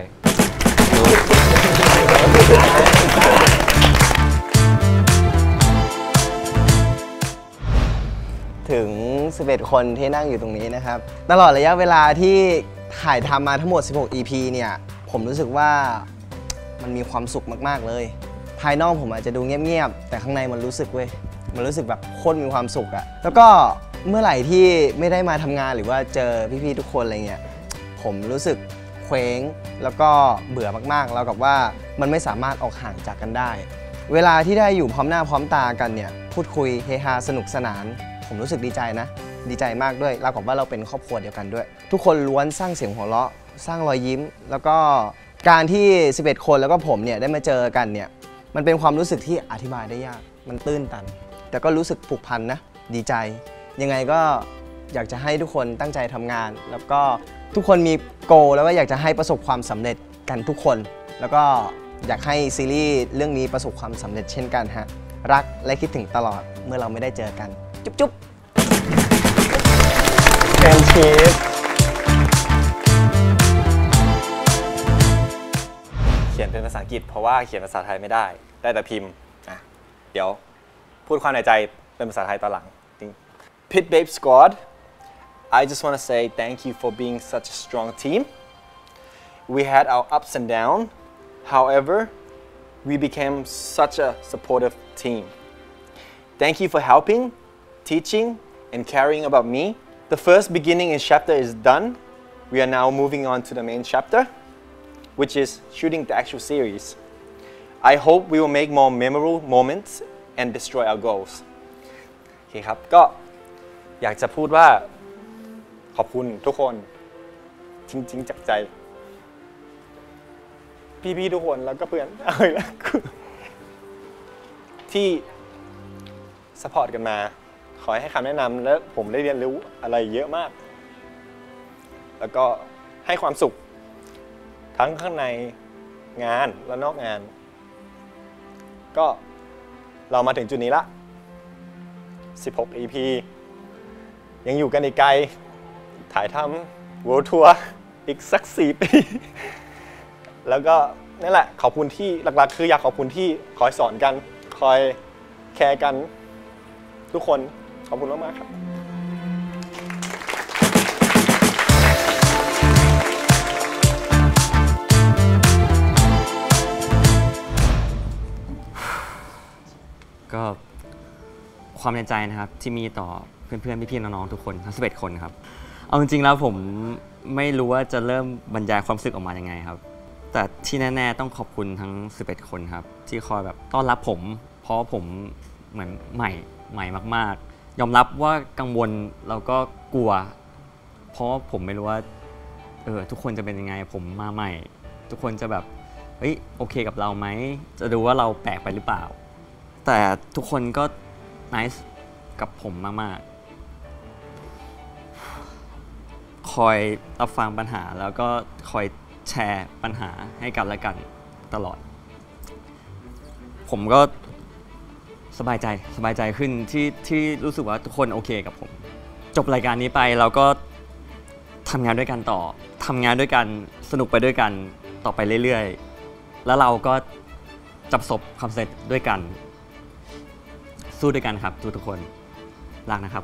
ถึงสิบเอ็ดคนที่นั่งอยู่ตรงนี้นะครับตลอดระยะเวลาที่ถ่ายทำมาทั้งหมดสิบหก อี พี เนี่ยผมรู้สึกว่ามันมีความสุขมากๆเลยภายนอกผมอาจจะดูเงียบๆแต่ข้างในมันรู้สึกเว้ยมันรู้สึกแบบโคตรมีความสุขอะแล้วก็เมื่อไหร่ที่ไม่ได้มาทำงานหรือว่าเจอพี่ๆทุกคนอะไรเงี้ยผมรู้สึกเคว้งแล้วก็เบื่อมากๆแล้วกับว่ามันไม่สามารถออกห่างจากกันได้เวลาที่ได้อยู่พร้อมหน้าพร้อมตากันเนี่ยพูดคุยเฮฮาสนุกสนานผมรู้สึกดีใจนะดีใจมากด้วยเรากับว่าเราเป็นครอบครัวเดียวกันด้วยทุกคนล้วนสร้างเสียงหัวเราะสร้างรอยยิ้มแล้วก็การที่สิบเอ็ดคนแล้วก็ผมเนี่ยได้มาเจอกันเนี่ยมันเป็นความรู้สึกที่อธิบายได้ยากมันตื้นตันแต่ก็รู้สึกผูกพันนะดีใจยังไงก็อยากจะให้ทุกคนตั้งใจทำงานแล้วก็ทุกคนมีโกลแล้วก็อยากจะให้ประสบความสำเร็จกันทุกคนแล้วก็อยากให้ซีรีส์เรื่องนี้ประสบความสำเร็จเช่นกันฮะรักและคิดถึงตลอดเมื่อเราไม่ได้เจอกันจุ๊บจุ๊บแฟนชีฟเขียนเป็นภาษาอังกฤษเพราะว่าเขียนภาษาไทยไม่ได้ได้แต่พิมพ์อ่ะเดี๋ยวพูดความในใจเป็นภาษาไทยตอนหลัง Pit Babe Squad I just want to say thank you for being such a strong team we had our ups and downs however we became such a supportive team thank you for helping teaching and caring about me the first beginning in chapter is done we are now moving on to the main chapter which is shooting the actual series I hope we will make more memorable moments and destroy our goals โอเคครับก็อยากจะพูดว่าขอบคุณทุกคนจริงๆจากใจพี่ๆทุกคนแล้วก็เพื่อนที่สปอร์ตกันมาขอให้คำแนะนำและผมได้เรียนรู้อะไรเยอะมากแล้วก็ให้ความสุขทั้งข้างในงานและนอกงานก็เรามาถึงจุดนี้ละสิบหก อี พี ยังอยู่กันอีกไกลถ่ายทำ World Tour อีกสักสี่ปีแล้วก็นั่นแหละขอบคุณที่หลักๆคืออยากขอบคุณที่คอยสอนกันคอยแคร์กันทุกคนขอบคุณมากๆครับก็ความในใจนะครับที่มีต่อเพื่อนๆพี่ๆน้องๆทุกคนทั้งสิบเอ็ดคนครับเอาจริงๆแล้วผมไม่รู้ว่าจะเริ่มบรรยายความรู้สึกออกมายังไงครับแต่ที่แน่ๆต้องขอบคุณทั้งสิบเอ็ดคนครับที่คอยแบบต้อนรับผมเพราะผมเหมือนใหม่ใหม่มากๆยอมรับว่ากังวลแล้วก็กลัวเพราะผมไม่รู้ว่าเออทุกคนจะเป็นยังไงผมมาใหม่ทุกคนจะแบบเฮ้ยโอเคกับเราไหมจะดูว่าเราแปลกไปหรือเปล่าแต่ทุกคนก็ nice กับผมมากๆคอยรับฟังปัญหาแล้วก็คอยแชร์ปัญหาให้กันและกันตลอดผมก็สบายใจสบายใจขึ้นที่ที่รู้สึกว่าทุกคนโอเคกับผมจบรายการนี้ไปเราก็ทำงานด้วยกันต่อทำงานด้วยกันสนุกไปด้วยกันต่อไปเรื่อยๆแล้วเราก็จะประสบความสำเร็จด้วยกันสู้ด้วยกันครับทุกทุกคนรักนะครับ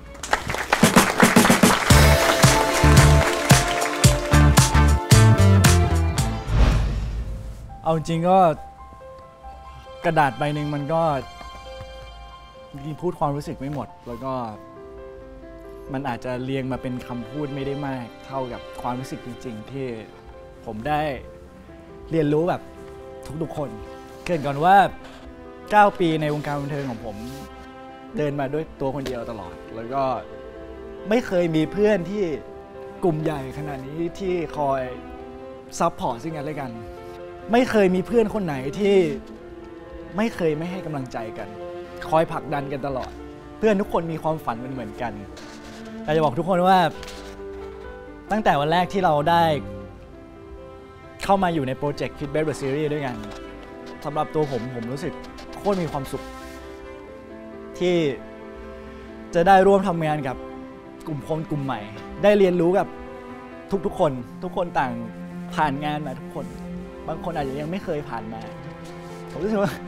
เอาจริงก็กระดาษใบหนึ่งมันก็พูดความรู้สึกไม่หมดแล้วก็มันอาจจะเรียงมาเป็นคำพูดไม่ได้มากเท่ากับความรู้สึกจริงๆที่ผมได้เรียนรู้แบบทุกๆคนเกริ่นก่อนว่าเก้าปีในวงการบันเทิงของผมเดินมาด้วยตัวคนเดียวตลอดแล้วก็ไม่เคยมีเพื่อนที่กลุ่มใหญ่ขนาดนี้ที่คอยซัพพอร์ตซึ่งกันและกันไม่เคยมีเพื่อนคนไหนที่ไม่เคยไม่ให้กำลังใจกันคอยผลักดันกันตลอดเพื่อนทุกคนมีความฝันเหมือนกันอยากจะบอกทุกคนว่าตั้งแต่วันแรกที่เราได้เข้ามาอยู่ในโปรเจกต์ Feedback the Series ด้วยกันสำหรับตัวผมผมรู้สึกโคตรมีความสุขที่จะได้ร่วมทำงานกับกลุ่มคนกลุ่มใหม่ได้เรียนรู้กับทุกๆคนทุกคนต่างผ่านงานมาทุกคนบางคนอาจจะยังไม่เคยผ่านมาผมรู้สึกว่า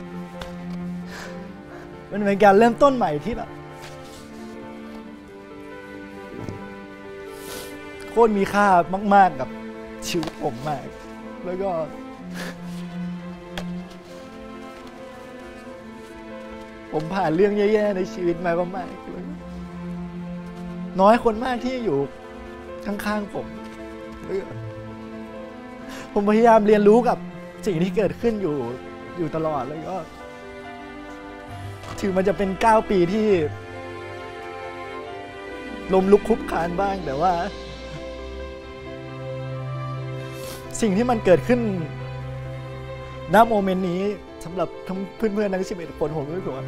มันเป็นการเริ่มต้นใหม่ที่แบบโคตรมีค่ามากๆกับชีวิตผมมากแล้วก็ผมผ่านเรื่องแย่ๆในชีวิตมามากๆน้อยคนมากที่อยู่ข้างๆผมผมพยายามเรียนรู้กับสิ่งที่เกิดขึ้นอยู่อยู่ตลอดแล้วก็ถึงมันจะเป็นเก้าปีที่ล้มลุกคลุกคลานบ้างแต่ว่าสิ่งที่มันเกิดขึ้นณโมเมนต์นี้สำหรับทั้งเพื่อนๆทั้งสิบเอ็ดคนผมรู้สึกว่า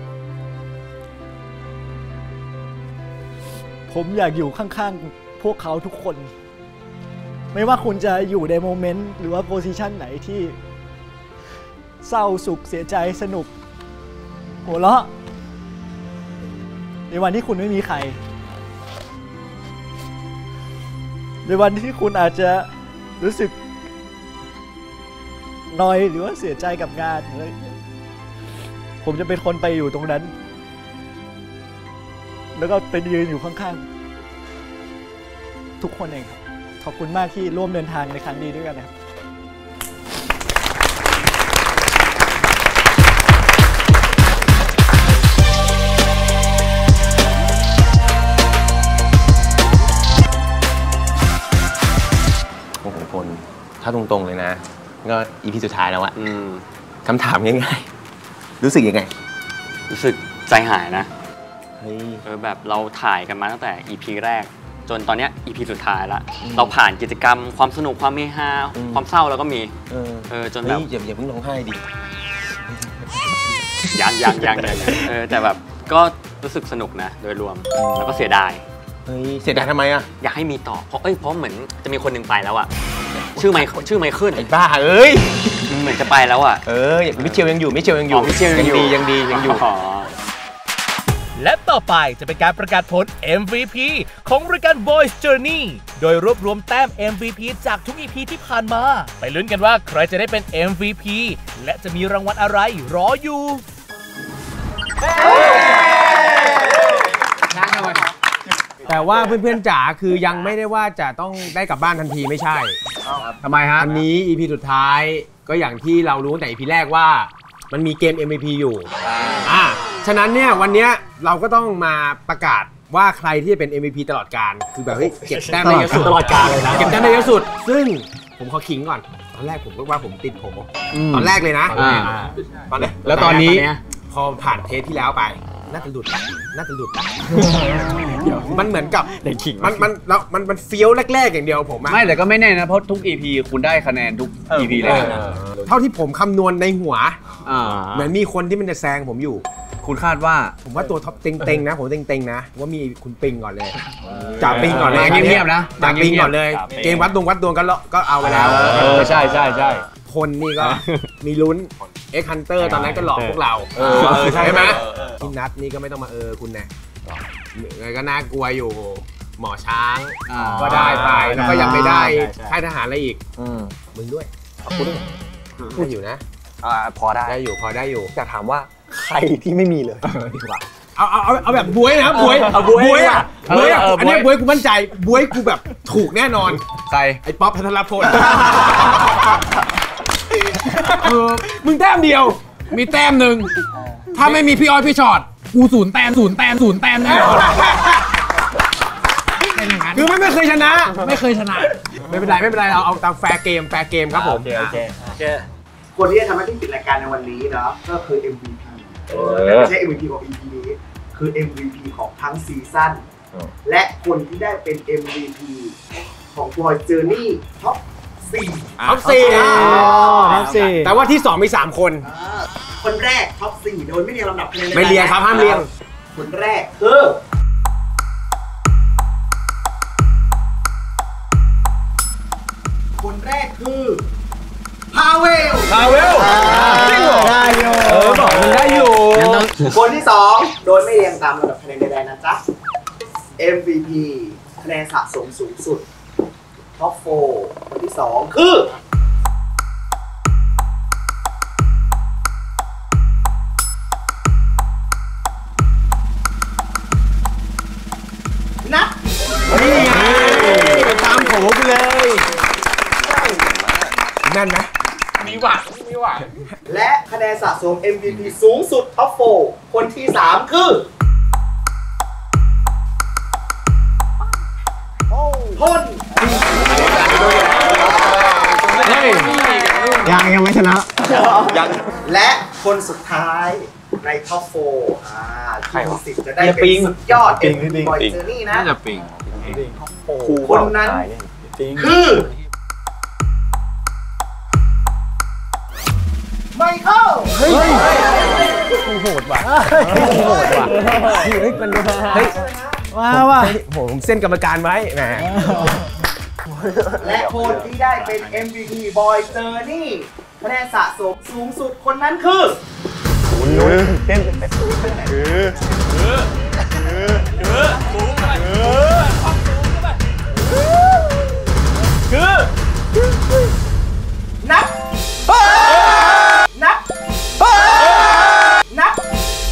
ผมอยากอยู่ข้างๆพวกเขาทุกคนไม่ว่าคุณจะอยู่ในโมเมนต์หรือว่าโพสิชันไหนที่เศร้าสุขเสียใจสนุกหัวเราะในวันที่คุณไม่มีใครในวันที่คุณอาจจะรู้สึกนอยหรือว่าเสียใจกับงานเลยผมจะเป็นคนไปอยู่ตรงนั้นแล้วก็ไปยืนอยู่ข้างๆทุกคนเองครับขอบคุณมากที่ร่วมเดินทางในครั้งนี้ด้วยกันนะครับโอ้โหคนถ้าตรงๆเลยนะก็อีพีสุดท้ายแล้วอะคำถามง่ายๆรู้สึกยังไงรู้สึกใจหายนะเฮ้ยเออแบบเราถ่ายกันมาตั้งแต่ อี พี แรกจนตอนเนี้ย อี พี สุดท้ายละเราผ่านกิจกรรมความสนุกความเฮฮาความเศร้าแล้วก็มีเออเออจนแบบอย่าอย่าเพิ่งร้องไห้ดิยังยังยังยังเออแต่แบบก็รู้สึกสนุกนะโดยรวมแล้วก็เสียดายเฮ้ยเสียดายทำไมอะอยากให้มีต่อเพราะเอ้ยเพราะเหมือนจะมีคนหนึ่งไปแล้วอะชื่อไมค์ชื่อไมค์ขึ้นไอ้บ้าเอ้ยเหมือนจะไปแล้วอ่ะเออมิเชลยังอยู่มิเชลยังอยู่มิเชลยังอยู่ยังดียังอยู่และต่อไปจะเป็นการประกาศผล เอ็ม วี พี ของรายการ Boys Journey โดยรวบรวมแต้ม เอ็ม วี พี จากทุก อี พี ที่ผ่านมาไปลุ้นกันว่าใครจะได้เป็น เอ็ม วี พี และจะมีรางวัลอะไรรออยู่แต่ว่าเพื่อนๆจ๋าคือยังไม่ได้ว่าจะต้องได้กลับบ้านทันทีไม่ใช่ทำไมฮะอันนี้ อี พี สุดท้ายก็อย่างที่เรารู้แต่ อี พี แรกว่ามันมีเกม เอ็ม วี พี อยู่อ่าฉะนั้นเนี่ยวันนี้เราก็ต้องมาประกาศว่าใครที่จะเป็น เอ็ม วี พี ตลอดกาลคือแบบเฮ้ยเก็บแต้มได้เยอะสุดตลอดกาลเลยนะเก็บแต้มได้เยอะสุดซึ่งผมขอขิงก่อนตอนแรกผมก็ว่าผมติดโผตอนแรกเลยนะตอนแรกแล้วตอนนี้พอผ่านเทสที่แล้วไปน่าจะหลุดน่าจะหลุดมันเหมือนกับมันมันแล้วมันมันเฟี้ยวแรกๆอย่างเดียวผมไม่แต่ก็ไม่แน่นะเพราะทุก อี พี คุณได้คะแนนทุก อี พี เลยเท่าที่ผมคำนวณในหัวเหมือนมีคนที่มันจะแซงผมอยู่คุณคาดว่าผมว่าตัวท็อปเต็งๆนะผมเต็งๆนะว่ามีคุณปิงก่อนเลยจ่าปิงก่อนเลยเงียบๆนะจ่าปิงก่อนเลยเกมวัดดวงวัดดวงก็ก็เอาไปแล้วใช่ใช่ใช่คนนี่ก็มีลุ้นเอ็กฮันเตอร์ตอนนั้นก็หลอกพวกเราใช่ไหมพี่นัทนี่ก็ไม่ต้องมาเออคุณเนี่ยก็น่ากลัวอยู่หมอช้างก็ได้ไปแล้วก็ยังไม่ได้ค่ายทหารอะไรอีกมึงด้วยคุณพูดอยู่นะพอได้ได้อยู่พอได้อยู่จะถามว่าใครที่ไม่มีเลยดีกว่าเอาเอาเอาแบบบวยนะบวยบวยอ่ะบวยอ่ะอันนี้บวยกูมั่นใจบวยกูแบบถูกแน่นอนใครไอ้ป๊อปพัทรพลมึงแต้มเดียวมีแต้มหนึ่งถ้าไม่มีพี่ออยพี่ชอตกูศูนย์แต้มศูนย์แต้มศูนย์แต้มแน่นอนคือไม่ไม่เคยชนะไม่เคยชนะไม่เป็นไรไม่เป็นไรเราเอาตามแฟร์เกมแฟร์เกมครับผมโอเคโอเคคนที่จะทำให้ที่ปิดรายการในวันนี้เนาะก็คือ เอ็ม วี พีแต่ไม่ใช่ เอ็ม วี พี ของ อี พี นี้คือ เอ็ม วี พี ของทั้งซีซั่นและคนที่ได้เป็น เอ็ม วี พี ของ Boy Journey ท็อปสี่ท็อปสี่ท็อปสี่แต่ว่าที่สองมีสามคนคนแรกท็อปสี่โดยไม่เรียงลำดับคะแนนไม่เรียงครับห้ามเรียงคนแรกคือคนแรกคือพาเวลพาเวลจริงเหรอได้อยู่เออบอกมันได้อยู่คนที่สองโดยไม่เรียงตามลำดับคะแนนใดๆนะจ๊ะ เอ็ม วี พี คะแนนสะสมสูงสุดท็อปโฟร์คนที่สองคือนับนี่ไงตามโผไปเลยนั่นนะมีหวังมีหวังและคะแนนสะสม เอ็ม วี พี สูงสุดท็อปโฟร์คนที่สามคือพลยังยังไม่ชนะยังและคนสุดท้ายในท็อปโฟร์อ่าที่มีสิทธิ์จะได้เป็นสุดยอด เอ็ม วี พี Boy Journey นะน่าจะปิงคนนั้นคือไมเคิลเฮ้ยโหดว่ะโหดว่ะเฮ้ยมันเฮ้ยว้าวว่ะโหผมเส้นกรรมการไว้แหมและคนที่ได้เป็น เอ็ม วี พี Boy Journey คะแนนสะสมสูงสุดคนนั้นคือเต้นคือคือคือคือสูงไปคือนับนับนับ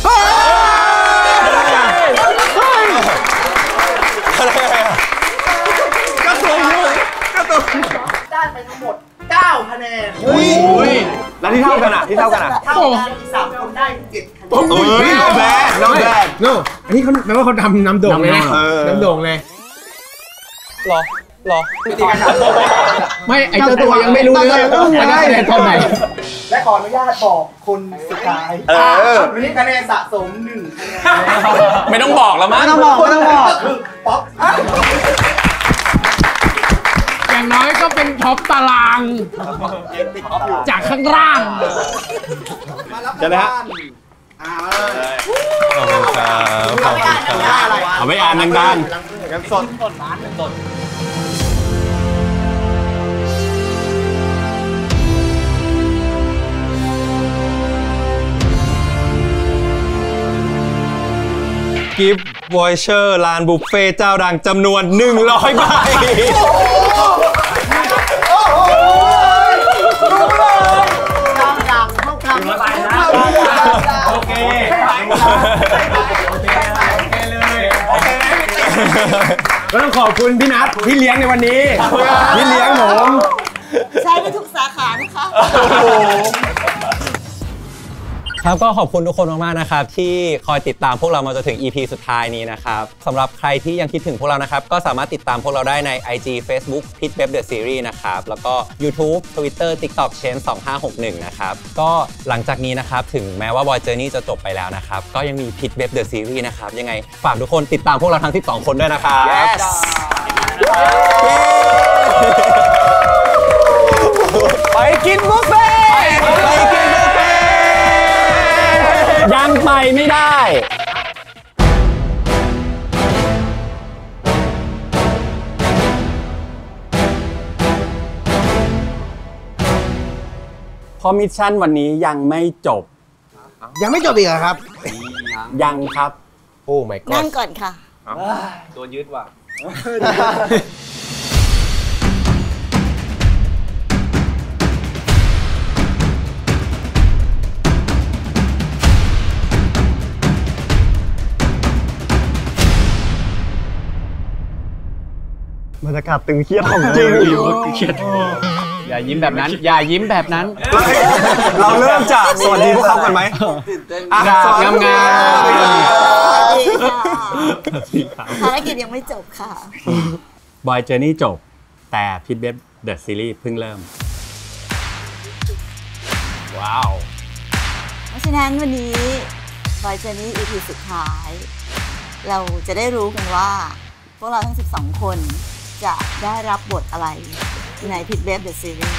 กระสุนกระสุนได้ไปทั้งหมดเก้าคะแนนอุ้ยแล้วที่เท่ากันอ่ะที่เท่ากันอ่ะเท่ากันอีกสามคนได้เจ็ดคะแนนโอ้ยแบดน้องแบดโน่อันนี้เขาแปลว่าเขาดำน้ำโด่งเลยนะน้ำโด่งเลยหรอหรอไม่ไอเจ้าตัวยังไม่รู้เลยว่าได้คะแนนตอนไหนและขออนุญาตบอกคนสุดท้ายวันนี้คะแนนสะสมหนึ่งคะแนนไม่ต้องบอกแล้วมั้งไม่ต้องบอกไม่ต้องบอกคือป๊อปอย่างน้อยก็เป็นท็อปตารางจากข้างล่างจะนะฮะขอบคุณครับขอบคุณครับเอาไม่อ่านดังๆยังสดสดร้านยังสดกิฟต์วอยเชอร์ลานบุฟเฟ่เจ้าดังจำนวนหนึ่งร้อยใบโอเคก็ต้องขอบคุณพี่นัทที่เลี้ยงในวันนี้ที่เลี้ยงผมใช้ได้ทุกสาขานะคะครับก็ขอบคุณทุกคนมากๆนะครับที่คอยติดตามพวกเรามาจนถึง อี พี สุดท้ายนี้นะครับสำหรับใครที่ยังคิดถึงพวกเรานะครับก็สามารถติดตามพวกเราได้ใน ไอ จี Facebook Pitweb The Series นะครับแล้วก็ YouTube Twitter TikTok Change สองห้าหกหนึ่งนะครับก็หลังจากนี้นะครับถึงแม้ว่า Boy Journey จะจบไปแล้วนะครับก็ยังมี Pitweb The Series นะครับยังไงฝากทุกคนติดตามพวกเราทั้งสิบสองคนด้วยนะครับ yes. ไปกินบุฟเฟ่ไปกินบุฟเฟ่ยังไปไม่ได้เพราะมิชชั่นวันนี้ยังไม่จบยังไม่จบอีกเหรอครับยังครับโอ้ my god นั่งก่อนค่ะโดนยึดว่ะบรรยากาศตึงเครียดของจริงเครียดอย่ายิ้มแบบนั้นอย่ายิ้มแบบนั้นเราเริ่มจากสวัสดีพวกเขากันไหมงามงามภารกิจยังไม่จบค่ะ Boy Journey จบแต่ Pitweb The Series เพิ่งเริ่มว้าวเพราะฉะนั้นวันนี้ Boy Journey อี พี สุดท้าย เราจะได้รู้กันว่าพวกเราทั้งสิบสองคนจะได้รับบทอะไรใน Pit Babe The Series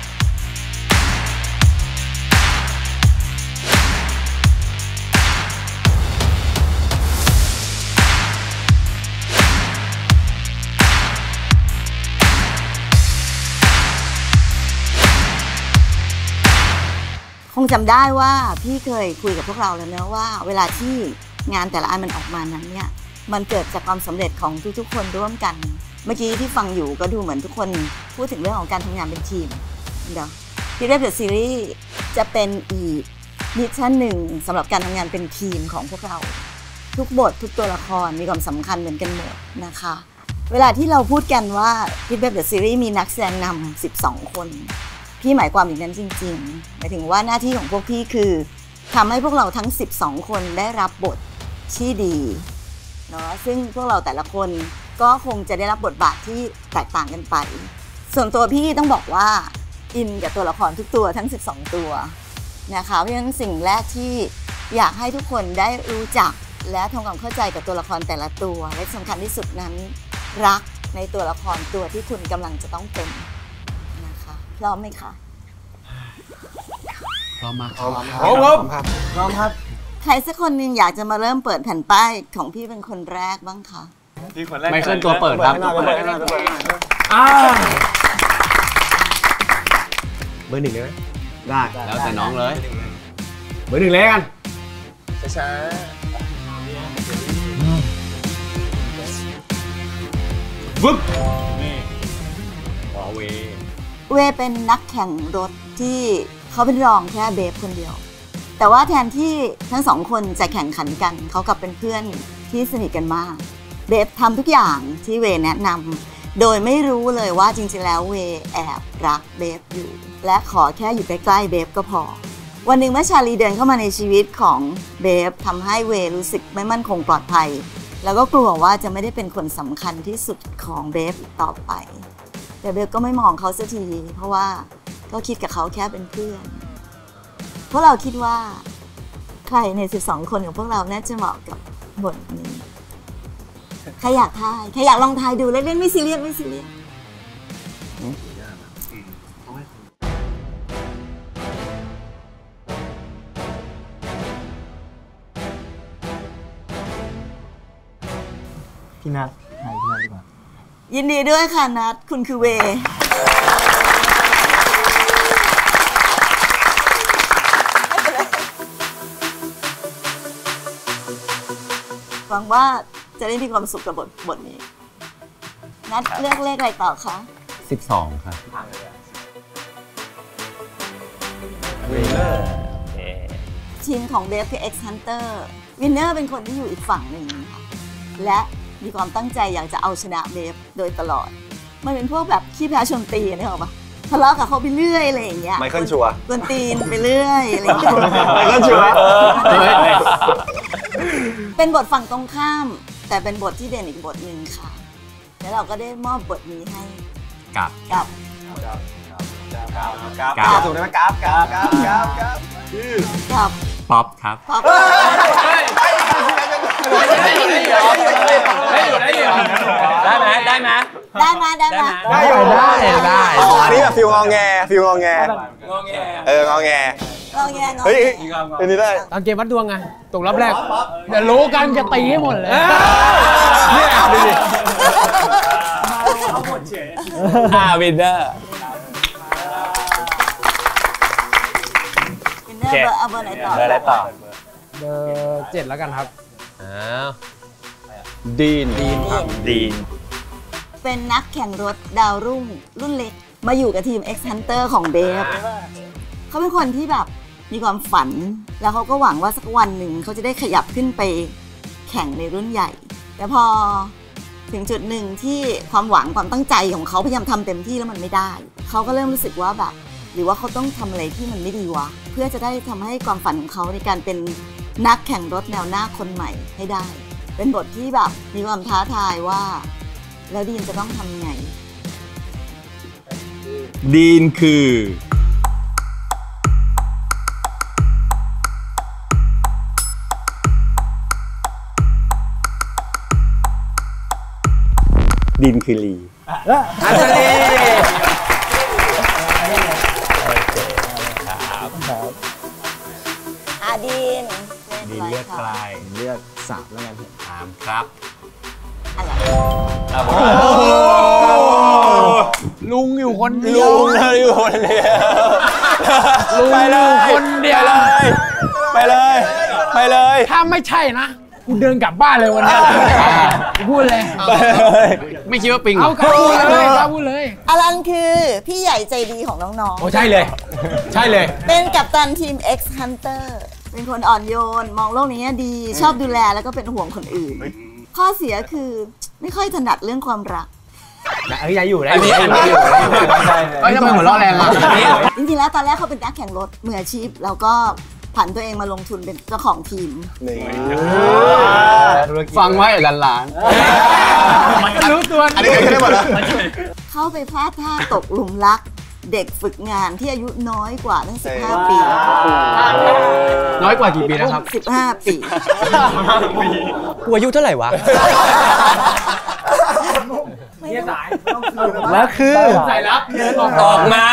คงจำได้ว่าพี่เคยคุยกับพวกเราแล้วนะว่าเวลาที่งานแต่ละอันมันออกมานั้นเนี่ยมันเกิดจากความสำเร็จของทุกๆคนร่วมกันเมื่อกี้ที่ฟังอยู่ก็ดูเหมือนทุกคนพูดถึงเรื่องของการทำงานเป็นทีมเดี๋ยวPit Babe The Series จะเป็นอีกมิชชั่นหนึ่งสำหรับการทำงานเป็นทีมของพวกเราทุกบททุกตัวละครมีความสำคัญเหมือนกันหมดนะคะเวลาที่เราพูดกันว่า Pit Babe The Series มีนักแสดงนำสิบสองคนพี่หมายความอย่างนั้นจริงๆหมายถึงว่าหน้าที่ของพวกพี่คือทำให้พวกเราทั้งสิบสองคนได้รับบทที่ดีเนาะซึ่งพวกเราแต่ละคนก็คงจะได้รับบทบาทที่แตกต่างกันไปส่วนตัวพี่ต้องบอกว่าอินกับตัวละครทุกตัวทั้งสิบสองตัวนะคะเพราะฉะนั้นสิ่งแรกที่อยากให้ทุกคนได้รู้จักและทำความเข้าใจกับตัวละครแต่ละตัวและสำคัญที่สุดนั้นรักในตัวละครตัวที่คุณกำลังจะต้องเป็นพร้อมไหมคะพร้อมมากพร้อมครับพร้อมครับใครสักคนหนึ่งอยากจะมาเริ่มเปิดแผ่นป้ายของพี่เป็นคนแรกบ้างคะพี่คนแรกไม่ขึ้นตัวเปิดครับเบอร์หนึ่งเลยได้ แล้วแต่น้องเลยเบอร์หนึ่งเลยกันช้าๆวุ๊บนี่วอเวเวเป็นนักแข่งรถที่เขาเป็นรองแค่เบฟคนเดียวแต่ว่าแทนที่ทั้งสองคนจะแข่งขันกันเขากลับเป็นเพื่อนที่สนิทกันมากเบฟทำทุกอย่างที่เวแนะนำโดยไม่รู้เลยว่าจริงๆแล้วเวแอบรักเบฟอยู่และขอแค่อยู่ใกล้ๆเบฟก็พอวันหนึ่งเมื่อชาลีเดินเข้ามาในชีวิตของเบฟทำให้เวรู้สึกไม่มั่นคงปลอดภัยแล้วก็กลัวว่าจะไม่ได้เป็นคนสำคัญที่สุดของเบฟต่อไปแต่เบฟก็ไม่มองเขาสักทีเพราะว่าก็คิดกับเขาแค่เป็นเพื่อนพวกเราคิดว่าใครในสิบสองคนของพวกเราน่าจะเหมาะกับบทนี้ใครอยากทายใครอยากลองทายดูเล่นๆไม่ซีเรียสไม่ซีเรียสพี่นัททายพี่นัทดีกว่ายินดีด้วยค่ะนัทคุณคือเวหวังว่าจะได้มีความสุขกับบทบทนี้นัทเลือกเลขอะไรต่อคะสิบสองครับทีมของเบฟคือ X Hunter วินเนอร์เป็นคนที่อยู่อีกฝั่งหนึ่งค่ะและมีความตั้งใจอยากจะเอาชนะเบฟโดยตลอดมันเป็นพวกแบบขี้แพ้ชนตีนี่หรอปะทะเลาะกับเขาไปเรื่อยอะไรอย่างเงี้ยไมเคิลชัวร์กวนตีนไปเรื่อยอะไรอย่างเงี้ยไมเคิลชัวร์เป็นบทฝั่งตรงข้ามแต่เป็นบทที่เด่นอีกบทหนึ่งค่ะแล้วเราก็ได้มอบบทนี้ให้กับกับกับกับถูกไหมกับกับกับกับกับกับป๊อปครับป๊อปได้ไหมได้ไหมได้ไหมได้ไหมได้อยู่ได้ได้อันนี้แบบฟิลงอแงฟิลงอแงงอแงเอองอแงงอแงงอเฮ้ยอันนี้ได้ตอนเกมวัดดวงไงตกรอบแรกเดี๋ยวรู้กันจะตีให้หมดเลยเนี่ยดูดิอ่าวินเนอร์วินเนอร์เบอร์เอาเบอร์ไหนต่อเบอร์อะไรต่อเบอร์เจ็ดแล้วกันครับอ้าวดีนดีนครับดีนเป็นนักแข่งรถดาวรุ่งรุ่นเล็กมาอยู่กับทีม X Hunter ของเบฟเขาเป็นคนที่แบบมีความฝันแล้วเขาก็หวังว่าสักวันหนึ่งเขาจะได้ขยับขึ้นไปแข่งในรุ่นใหญ่แต่พอถึงจุดหนึ่งที่ความหวังความตั้งใจของเขาพยายามทำเต็มที่แล้วมันไม่ได้เขาก็เริ่มรู้สึกว่าแบบหรือว่าเขาต้องทำอะไรที่มันไม่ดีวะเพื่อจะได้ทำให้ความฝันของเขาในการเป็นนักแข่งรถแนวหน้าคนใหม่ให้ได้เป็นบทที่แบบมีความท้าทายว่าแล้วดีนจะต้องทำไงดีนคือดินคือลีอัศนีอาดินดินเลือดใครเลือกสามแล้วกันถามครับอะไรลุงอยู่คนเดียวลุงเลยอยู่คนเดียวลุงอยู่คนเดียวไปเลยไปเลยถ้าไม่ใช่นะกูเดินกลับบ้านเลยวันนี้พูดเลยไม่คิดว่าปิงเอากล้าพูดเลยกล้าพูดเลยอลันคือพี่ใหญ่ใจดีของน้องๆโอ้ใช่เลย ใช่เลยเป็นกัปตันทีม X Hunter เป็นคนอ่อนโยน มองโลกนี้ดี ชอบดูแลแล้วก็เป็นห่วงคนอื่น ข้อเสียคือไม่ค่อยถนัดเรื่องความรักเอ้ยยังอยู่ได้อันนี้อันนี้อยู่เอ้ยทำไมหัวเราะแรงอ่ะจริงๆแล้วตอนแรกเขาเป็นนักแข่งรถมืออาชีพแล้วก็ผันตัวเองมาลงทุนเป็นเจ้าของทีมฟังไว้หลานๆรู้ตัวอันนี้แค่ได้หมดแล้วเข้าไปพลาดท่าตกหลุมรักเด็กฝึกงานที่อายุน้อยกว่าตั้งสิบห้าปีน้อยกว่ากี่ปีนะครับสิบห้าปีกูอายุเท่าไหร่วะแล้วคือใส่รับเดินออกออกมา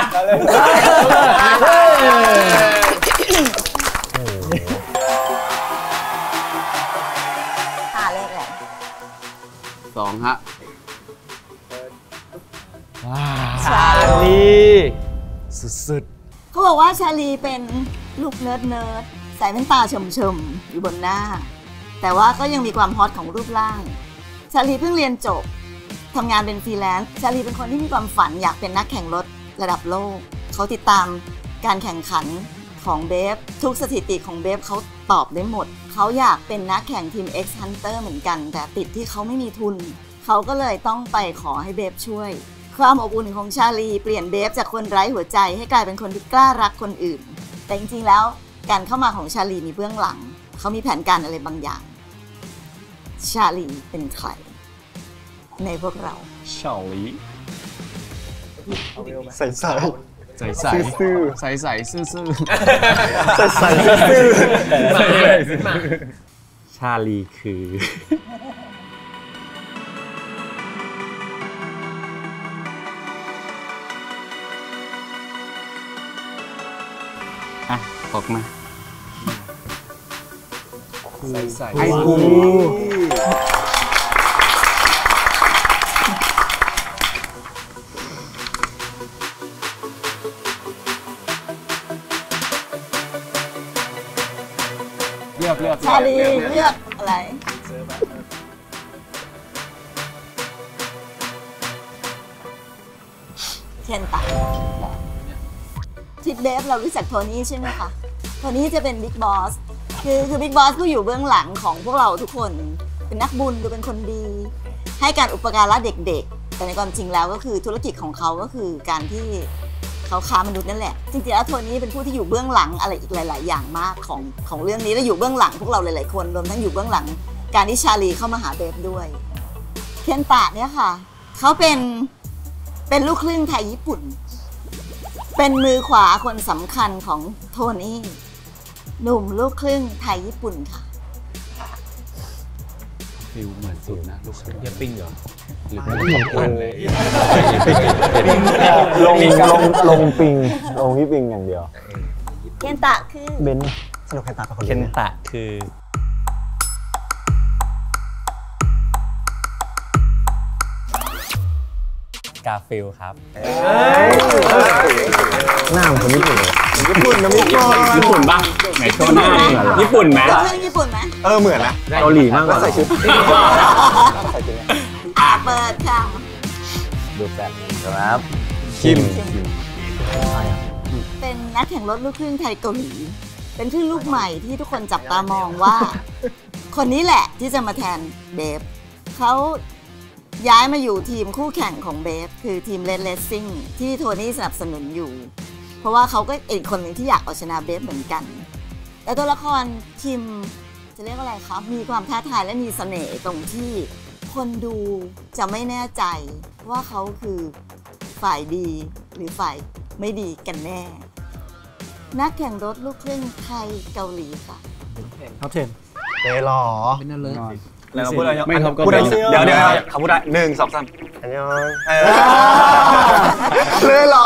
ตาเลขแหละสองฮะชาลีสุดเขาบอกว่าชาลีเป็นลูกเนิร์ดเนิร์ดใส่แว่นตาชมชมๆอยู่บนหน้า แต่ว่าก็ยังมีความฮอตของรูปร่าง ชาลีเพิ่งเรียนจบทำงานเป็นฟรีแลนซ์ ชาลีเป็นคนที่มีความฝันอยากเป็นนักแข่งรถระดับโลก เขาติดตามการแข่งขันของเบฟทุกสถิติของเบฟเขาตอบได้หมด เขาอยากเป็นนักแข่งทีม X Hunter เหมือนกัน แต่ติดที่เขาไม่มีทุน เขาก็เลยต้องไปขอให้เบฟช่วย ความอบอุ่นของชาลีเปลี่ยนเบฟจากคนไร้หัวใจให้กลายเป็นคนที่กล้ารักคนอื่น แต่จริงๆแล้วการเข้ามาของชาลีมีเบื้องหลัง เขามีแผนการอะไรบางอย่าง ชาลีเป็นใครในพวกเราๆชาลีใส่ใส่ใส่ใส่ซื่อใส่ใส่ซื่อซื่อใส่ใส่ซื่อชาลีคืออ่ะออกมาใส่ใส่ไอ้กูเลือกเลือกชาลีเลือกอะไรเคนตะทิดเบฟเรารู้จักโทนี่ใช่ไหมคะ โทนี่จะเป็นบิ๊กบอส คือคือบิ๊กบอสก็อยู่เบื้องหลังของพวกเราทุกคน เป็นนักบุญดูเป็นคนดี ให้การอุปการะเด็กๆ แต่ในความจริงแล้วก็คือธุรกิจของเขาก็คือการที่เขาค้ามนุษย์นั่นแหละ จริงๆแล้วโทนี่เป็นผู้ที่อยู่เบื้องหลังอะไรอีกหลายๆอย่างมากของของเรื่องนี้และอยู่เบื้องหลังพวกเราหลายๆคนรวมทั้งอยู่เบื้องหลังการที่ชาลีเข้ามาหาเบฟด้วย เคนตะเนี่ยค่ะเขาเป็นเป็นลูกครึ่งไทยญี่ปุ่น เป็นมือขวาคนสำคัญของโทนี่หนุ่มลูกครึ่งไทยญี่ปุ่นค่ะฟิลเหมือนสุดนะลูกค้าเยปิ้งเหรอหรือปั่นเลย ลงลงลงปิงลงที่ปิงอย่างเดียวเคนตะคือเบนสนุกแค่ตากับคนเคนตะคือ กาฟิลครับหน้าของคนญี่ปุ่นญี่ปุ่นนะญี่ปุ่นญี่ปุ่นบ้างไหนโชว์หน้าญี่ปุ่นไหมเรื่องญี่ปุ่นไหมเออเหมือนนะเกาหลีมากกว่าใส่ชุดอ่ะเปิดค่ะดูแบบครับคิมเป็นนักแข่งรถลูกครึ่งไทยเกาหลี เป็นคลื่นลูกใหม่ที่ทุกคนจับตามองว่า คนนี้แหละที่จะมาแทนเบฟเขาย้ายมาอยู่ทีมคู่แข่งของเบฟคือทีมเลดเลสซิ่งที่โทนี่สนับสนุนอยู่ เพราะว่าเขาก็อีกคนหนึ่งที่อยากเอาชนะเบฟเหมือนกัน แต่ตัวละครคิมจะเรียกว่าอะไรครับมีความท้าทายและมีเสน่ห์ตรงที่คนดูจะไม่แน่ใจว่าเขาคือฝ่ายดีหรือฝ่ายไม่ดีกันแน่ นักแข่งรถลูกครึ่งไทยเกาหลีค่ะท็อปเทนเตหรอเป็นนั่นเลยแล้วพูดอะไรไม่ท็อปก็พูดอะไรเป็นเดี๋ยวเดี๋ยวเขาพูดได้หนึ่งสองสามอันยองเลยเหรอ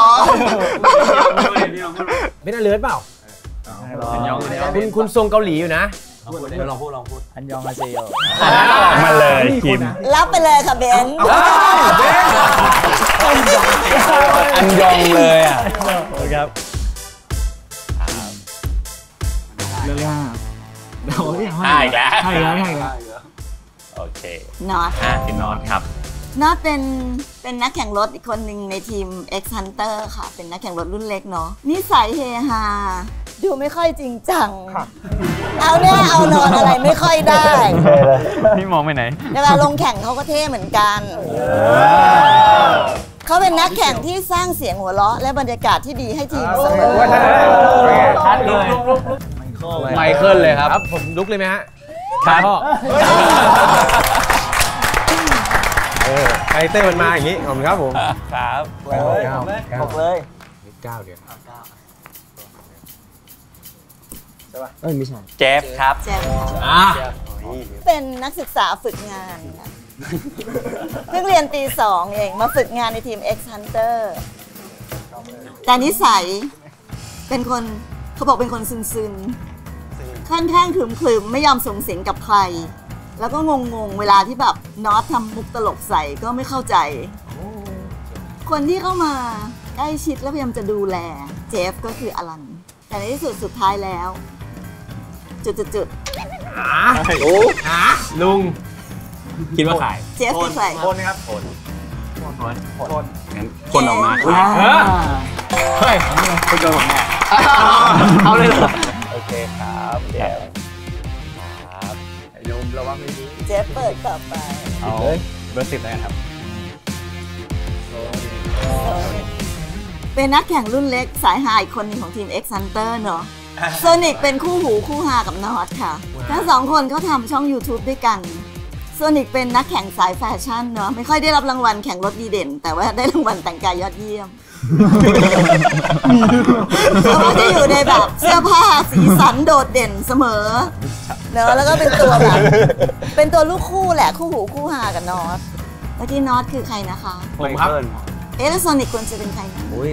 เป็นอเลิร์ดเปล่าคุณคุณทรงเกาหลีอยู่นะลองพูดลองพูดอันยองอาเซโยมาเลยคิมรับไปเลยค่ะเบนอันยองเลยอ่ะครับเรื่องยากเดี๋ยวอย่างห้าอีกแล้วใช่แล้วใช่แล้วโอเคน็อตอ่ะพี่น็อตครับน็อตเป็นเป็นนักแข่งรถอีกคนหนึ่งในทีม X Hunter ค่ะ เป็นนักแข่งรถรุ่นเล็กเนาะนิสัยเฮฮาดูไม่ค่อยจริงจังเอาแน่เอานอนอะไรไม่ค่อยได้พี่มองไปไหนเวลาลงแข่งเขาก็เท่เหมือนกันเขาเป็นนักแข่งที่สร้างเสียงหัวเราะและบรรยากาศที่ดีให้ทีมเสมอชัดเลยไมเคิลเลยครับผมลุกเลยไหมฮะครับไอเต้มันมาอย่างนี้ขอบคุณครับผมครับบอกเลยเก้าเดียวใช่ป่ะเอ้ยไม่ใช่เจฟครับเจฟค่ะเป็นนักศึกษาฝึกงานค่ะเพิ่งเรียนปีสองเองมาฝึกงานในทีม X Hunter แต่นิสัยเป็นคนเขาบอกเป็นคนซึนๆค่อนข้างขรึมๆไม่ยอมส่งเสียงกับใครแล้วก็งงๆเวลาที่แบบน็อตทำมุกตลกใส่ก็ไม่เข้าใจคนที่เข้ามาใกล้ชิดแล้วพยายามจะดูแลเจฟก็คืออลันแต่ในที่สุดสุดท้ายแล้วจุดๆๆหาโอ้หาลุงคิดว่าใครเจฟคือใครคนครับคนคนคนงั้นคนออกมาเฮ้ยคนโดนผมแน่เอาเลยเหรอโอเคครับเจฟครับโยมระวังดีๆเจฟเปิดต่อไปเอาเบอร์สิบแล้วกันครับเป็นนักแข่งรุ่นเล็กสายฮาอีกคนหนึ่งของทีม X Hunter เนาะโซนิกเป็นคู่หูคู่ฮากับน็อตค่ะทั้งสองคนเขาทำช่อง YouTube ด้วยกันโซนิกเป็นนักแข่งสายแฟชั่นเนาะไม่ค่อยได้รับรางวัลแข่งรถดีเด่นแต่ว่าได้รางวัลแต่งกายยอดเยี่ยมเขาก็จะอยู่ในแบบเสื้อผ้าสีสันโดดเด่นเสมอเนอะแล้วก็เป็นตัวแบบเป็นตัวลูกคู่แหละคู่หูคู่ฮากับน็อตเมื่อกี้น็อตคือใครนะคะผมครับเอลโซนิกควรจะเป็นใครนะอุ้ย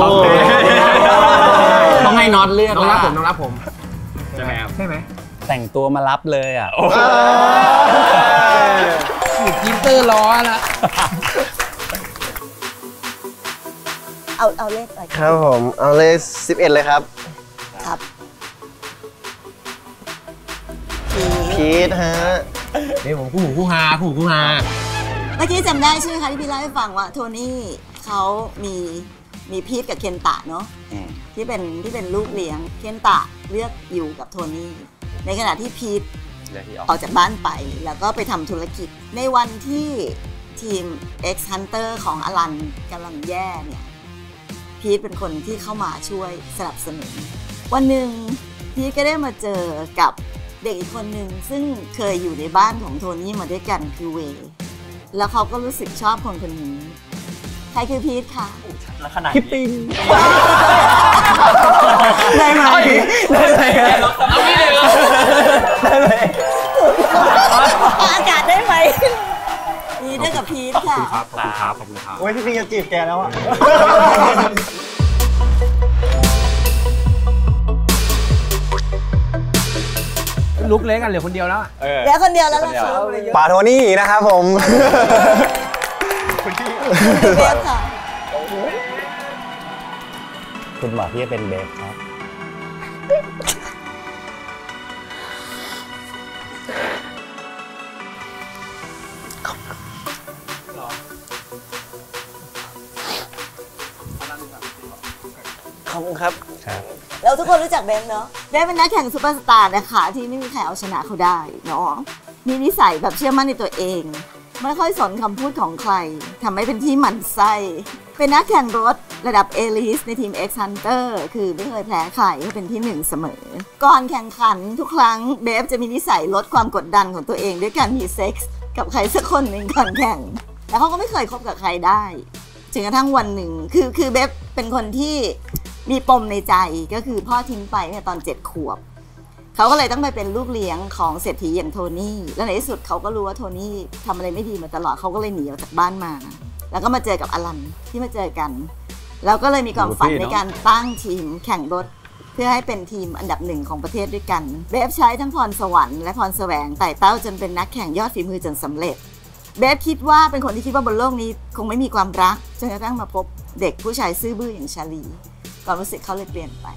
ต้องให้น็อตเลือกต้องรับผมต้องรับผมใช่ไหมครับใช่ไหมแต่งตัวมารับเลยอ่ะกินเตอร์ล้อละเอาเอาเลขอะไรครับผมเอาเลขสิบเอ็ดเลยครับครับพีทฮะนี่ผมคู่หูคู่ฮาคู่หูคู่ฮาเมื่อกี้จำได้ใช่ไหมคะที่พี่เล่าให้ฟังว่าโทนี่เขามีมีพีทกับเคนตะเนาะที่เป็นที่เป็นลูกเลี้ยงเคนตะเลือกอยู่กับโทนี่ในขณะที่พีทออกจากบ้านไปแล้วก็ไปทำธุรกิจในวันที่ทีม X Hunter ของอลันกำลังแย่เนี่ยพีทเป็นคนที่เข้ามาช่วยสนับสนุนวันหนึ่งพีทก็ได้มาเจอกับเด็กอีกคนหนึ่งซึ่งเคยอยู่ในบ้านของโทนี่มาด้วยกันคือเวแล้วเขาก็รู้สึกชอบคนคนนี้ใครคือพีทคะคิปปิงได้ไหมได้ไหมเอาไม่ได้ได้ไหมอากาศได้ไหมพีทด้วยกับพีทค่ะขอบคุณครับขอบคุณครับโอ้ยพี่ปิงจะจีบแกแล้วอ่ะลุกเล็กกันเหลือคนเดียวแล้วเหลือคนเดียวแล้วล่ะป่าโทนี่นะครับผมเบฟค่ะคุณบอกพี่จะเป็นเบฟครับขอบคุณครับเราทุกคนรู้จักเบฟเนาะเบฟเป็นนักแข่งซูเปอร์สตาร์นะคะที่ไม่มีใครเอาชนะเขาได้เนาะมีนิสัยแบบเชื่อมั่นในตัวเองไม่ค่อยสนคำพูดของใครทำให้เป็นที่หมั่นไส้เป็นนักแข่งรถระดับเอลิสในทีม X Hunter คือไม่เคยแพ้ใครก็เป็นที่หนึ่งเสมอก่อนแข่งขันทุกครั้งเบฟจะมีนิสัยลดความกดดันของตัวเองด้วยการมีเซ็กส์กับใครสักคนหนึ่งก่อนแข่งแล้วเขาก็ไม่เคยคบกับใครได้จนกระทั่งวันหนึ่งคือคือเบฟเป็นคนที่มีปมในใจก็คือพ่อทิ้งไปเนี่ยตอนเจ็ดขวบเขาก็เลยต้องไปเป็นลูกเลี้ยงของเศรษฐีอย่างโทนี่แล้วในที่สุดเขาก็รู้ว่าโทนี่ทำอะไรไม่ดีมาตลอดเขาก็เลยหนีออกจากบ้านมาแล้วก็มาเจอกับอลันที่มาเจอกันแล้วก็เลยมีความฝันในการตั้งทีมแข่งรถเพื่อให้เป็นทีมอันดับหนึ่งของประเทศด้วยกันเบฟใช้ทั้งพรสวรรค์และพรแสวงไต่เต้าจนเป็นนักแข่งยอดฝีมือจนสำเร็จเบฟคิดว่าเป็นคนที่คิดว่าบนโลกนี้คงไม่มีความรักจนกระทั่งมาพบเด็กผู้ชายซื่อบื้ออย่างชาลีความรู้สึกเขาเลยเปลี่ยนไป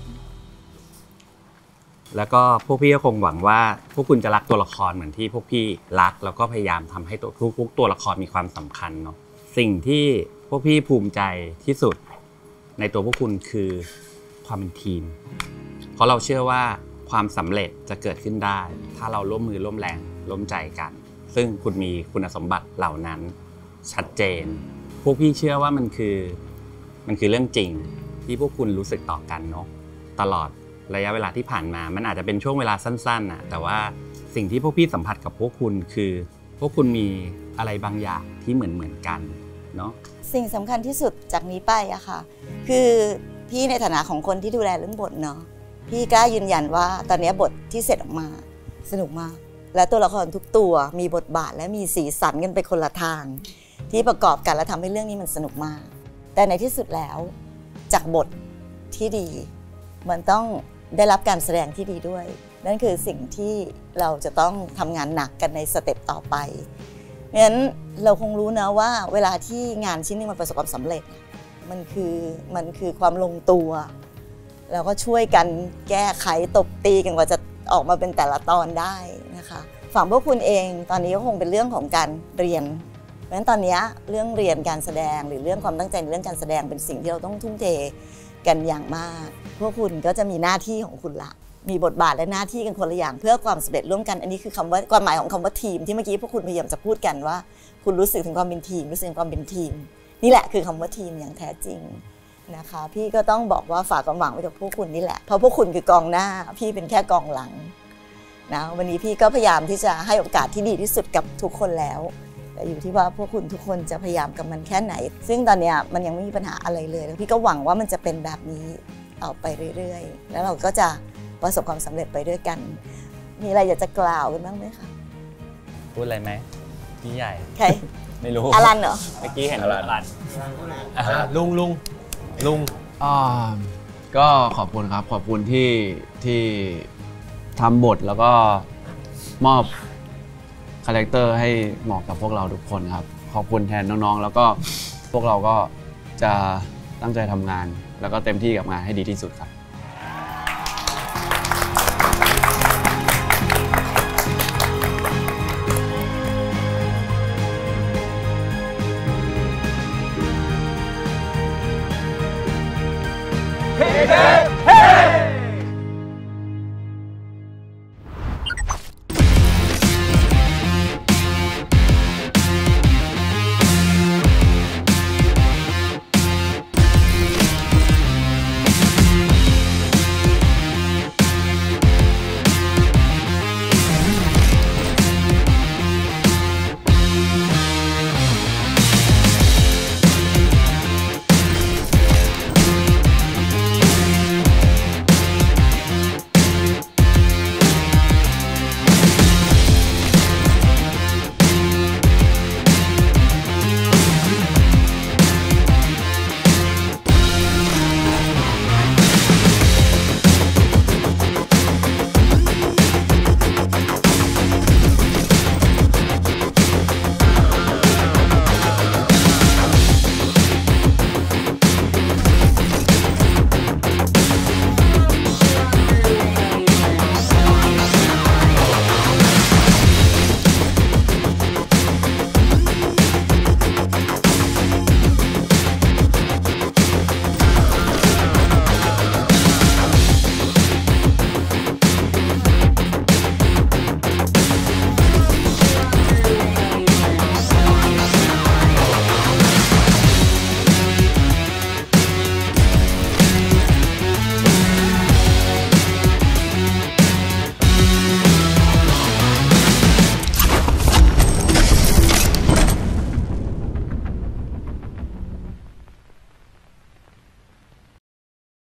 แล้วก็พวกพี่ก็คงหวังว่าพวกคุณจะรักตัวละครเหมือนที่พวกพี่รักแล้วก็พยายามทำให้ตัวทุกตัวละครมีความสำคัญเนาะสิ่งที่พวกพี่ภูมิใจที่สุดในตัวพวกคุณคือความเป็นทีมเพราะเราเชื่อว่าความสำเร็จจะเกิดขึ้นได้ถ้าเราร่วมมือร่วมแรงร่วมใจกันซึ่งคุณมีคุณสมบัติเหล่านั้นชัดเจนพวกพี่เชื่อว่ามันคือมันคือเรื่องจริงที่พวกคุณรู้สึกต่อกันเนาะตลอดระยะเวลาที่ผ่านมามันอาจจะเป็นช่วงเวลาสั้นๆนะแต่ว่าสิ่งที่พวกพี่สัมผัสกับพวกคุณคือพวกคุณมีอะไรบางอย่างที่เหมือนเหมือนกันเนาะสิ่งสำคัญที่สุดจากนี้ไปอะค่ะคือพี่ในฐานะของคนที่ดูแลเรื่องบทเนาะพี่กล้ายืนยันว่าตอนนี้บทที่เสร็จออกมาสนุกมากและตัวละครทุกตัวมีบทบาทและมีสีสันกันไปคนละทางที่ประกอบกันและทำให้เรื่องนี้มันสนุกมากแต่ในที่สุดแล้วจากบทที่ดีมันต้องได้รับการแสดงที่ดีด้วยนั่นคือสิ่งที่เราจะต้องทำงานหนักกันในสเต็ปต่อไปเพราะฉะนั้นเราคงรู้นะว่าเวลาที่งานชิ้นนึงมันประสบความสำเร็จมันคือมันคือความลงตัวแล้วก็ช่วยกันแก้ไขตบตีกันกว่าจะออกมาเป็นแต่ละตอนได้นะคะฝั่งพวกคุณเองตอนนี้ก็คงเป็นเรื่องของการเรียนเพราะฉะนั้นตอนนี้เรื่องเรียนการแสดงหรือเรื่องความตั้งใจในเรื่องการแสดงเป็นสิ่งที่เราต้องทุ่มเทกันอย่างมากพวกคุณก็จะมีหน้าที่ของคุณละมีบทบาทและหน้าที่กันคนละอย่างเพื่อความสำเร็จร่วมกันอันนี้คือคำว่าความหมายของคำว่าทีมที่เมื่อกี้พวกคุณพยายามจะพูดกันว่าคุณรู้สึกถึงความเป็นทีมรู้สึกถึงความเป็นทีมนี่แหละคือคำว่าทีมอย่างแท้จริงนะคะพี่ก็ต้องบอกว่าฝากความหวังไว้กับพวกคุณนี่แหละเพราะพวกคุณคือกองหน้าพี่เป็นแค่กองหลังนะวันนี้พี่ก็พยายามที่จะให้โอกาสที่ดีที่สุดกับทุกคนแล้วแต่อยู่ที่ว่าพวกคุณทุกคนจะพยายามกับมันแค่ไหนซึ่งตอนนี้มันยังไม่มีปัญหาอะไรเลยแล้วพี่ก็หวังว่ามันจะเป็นแบบนี้ต่อไปเรื่อยๆแล้วเราก็จะประสบความสำเร็จไปด้วยกันมีอะไรอยากจะกล่าวกันบ้างไหมคะพูดอะไรไหมพี่ใหญ่ใครไม่รู้อลันเหรอเมื่อกี้เห็นอลันลุงลุงลุงอ่าก็ขอบคุณครับขอบคุณที่ที่ทำบทแล้วก็มอบคาแรคเตอร์ให้เหมาะกับพวกเราทุกคนครับขอบคุณแทนน้องๆแล้วก็พวกเราก็จะตั้งใจทำงานแล้วก็เต็มที่กับงานให้ดีที่สุดครับ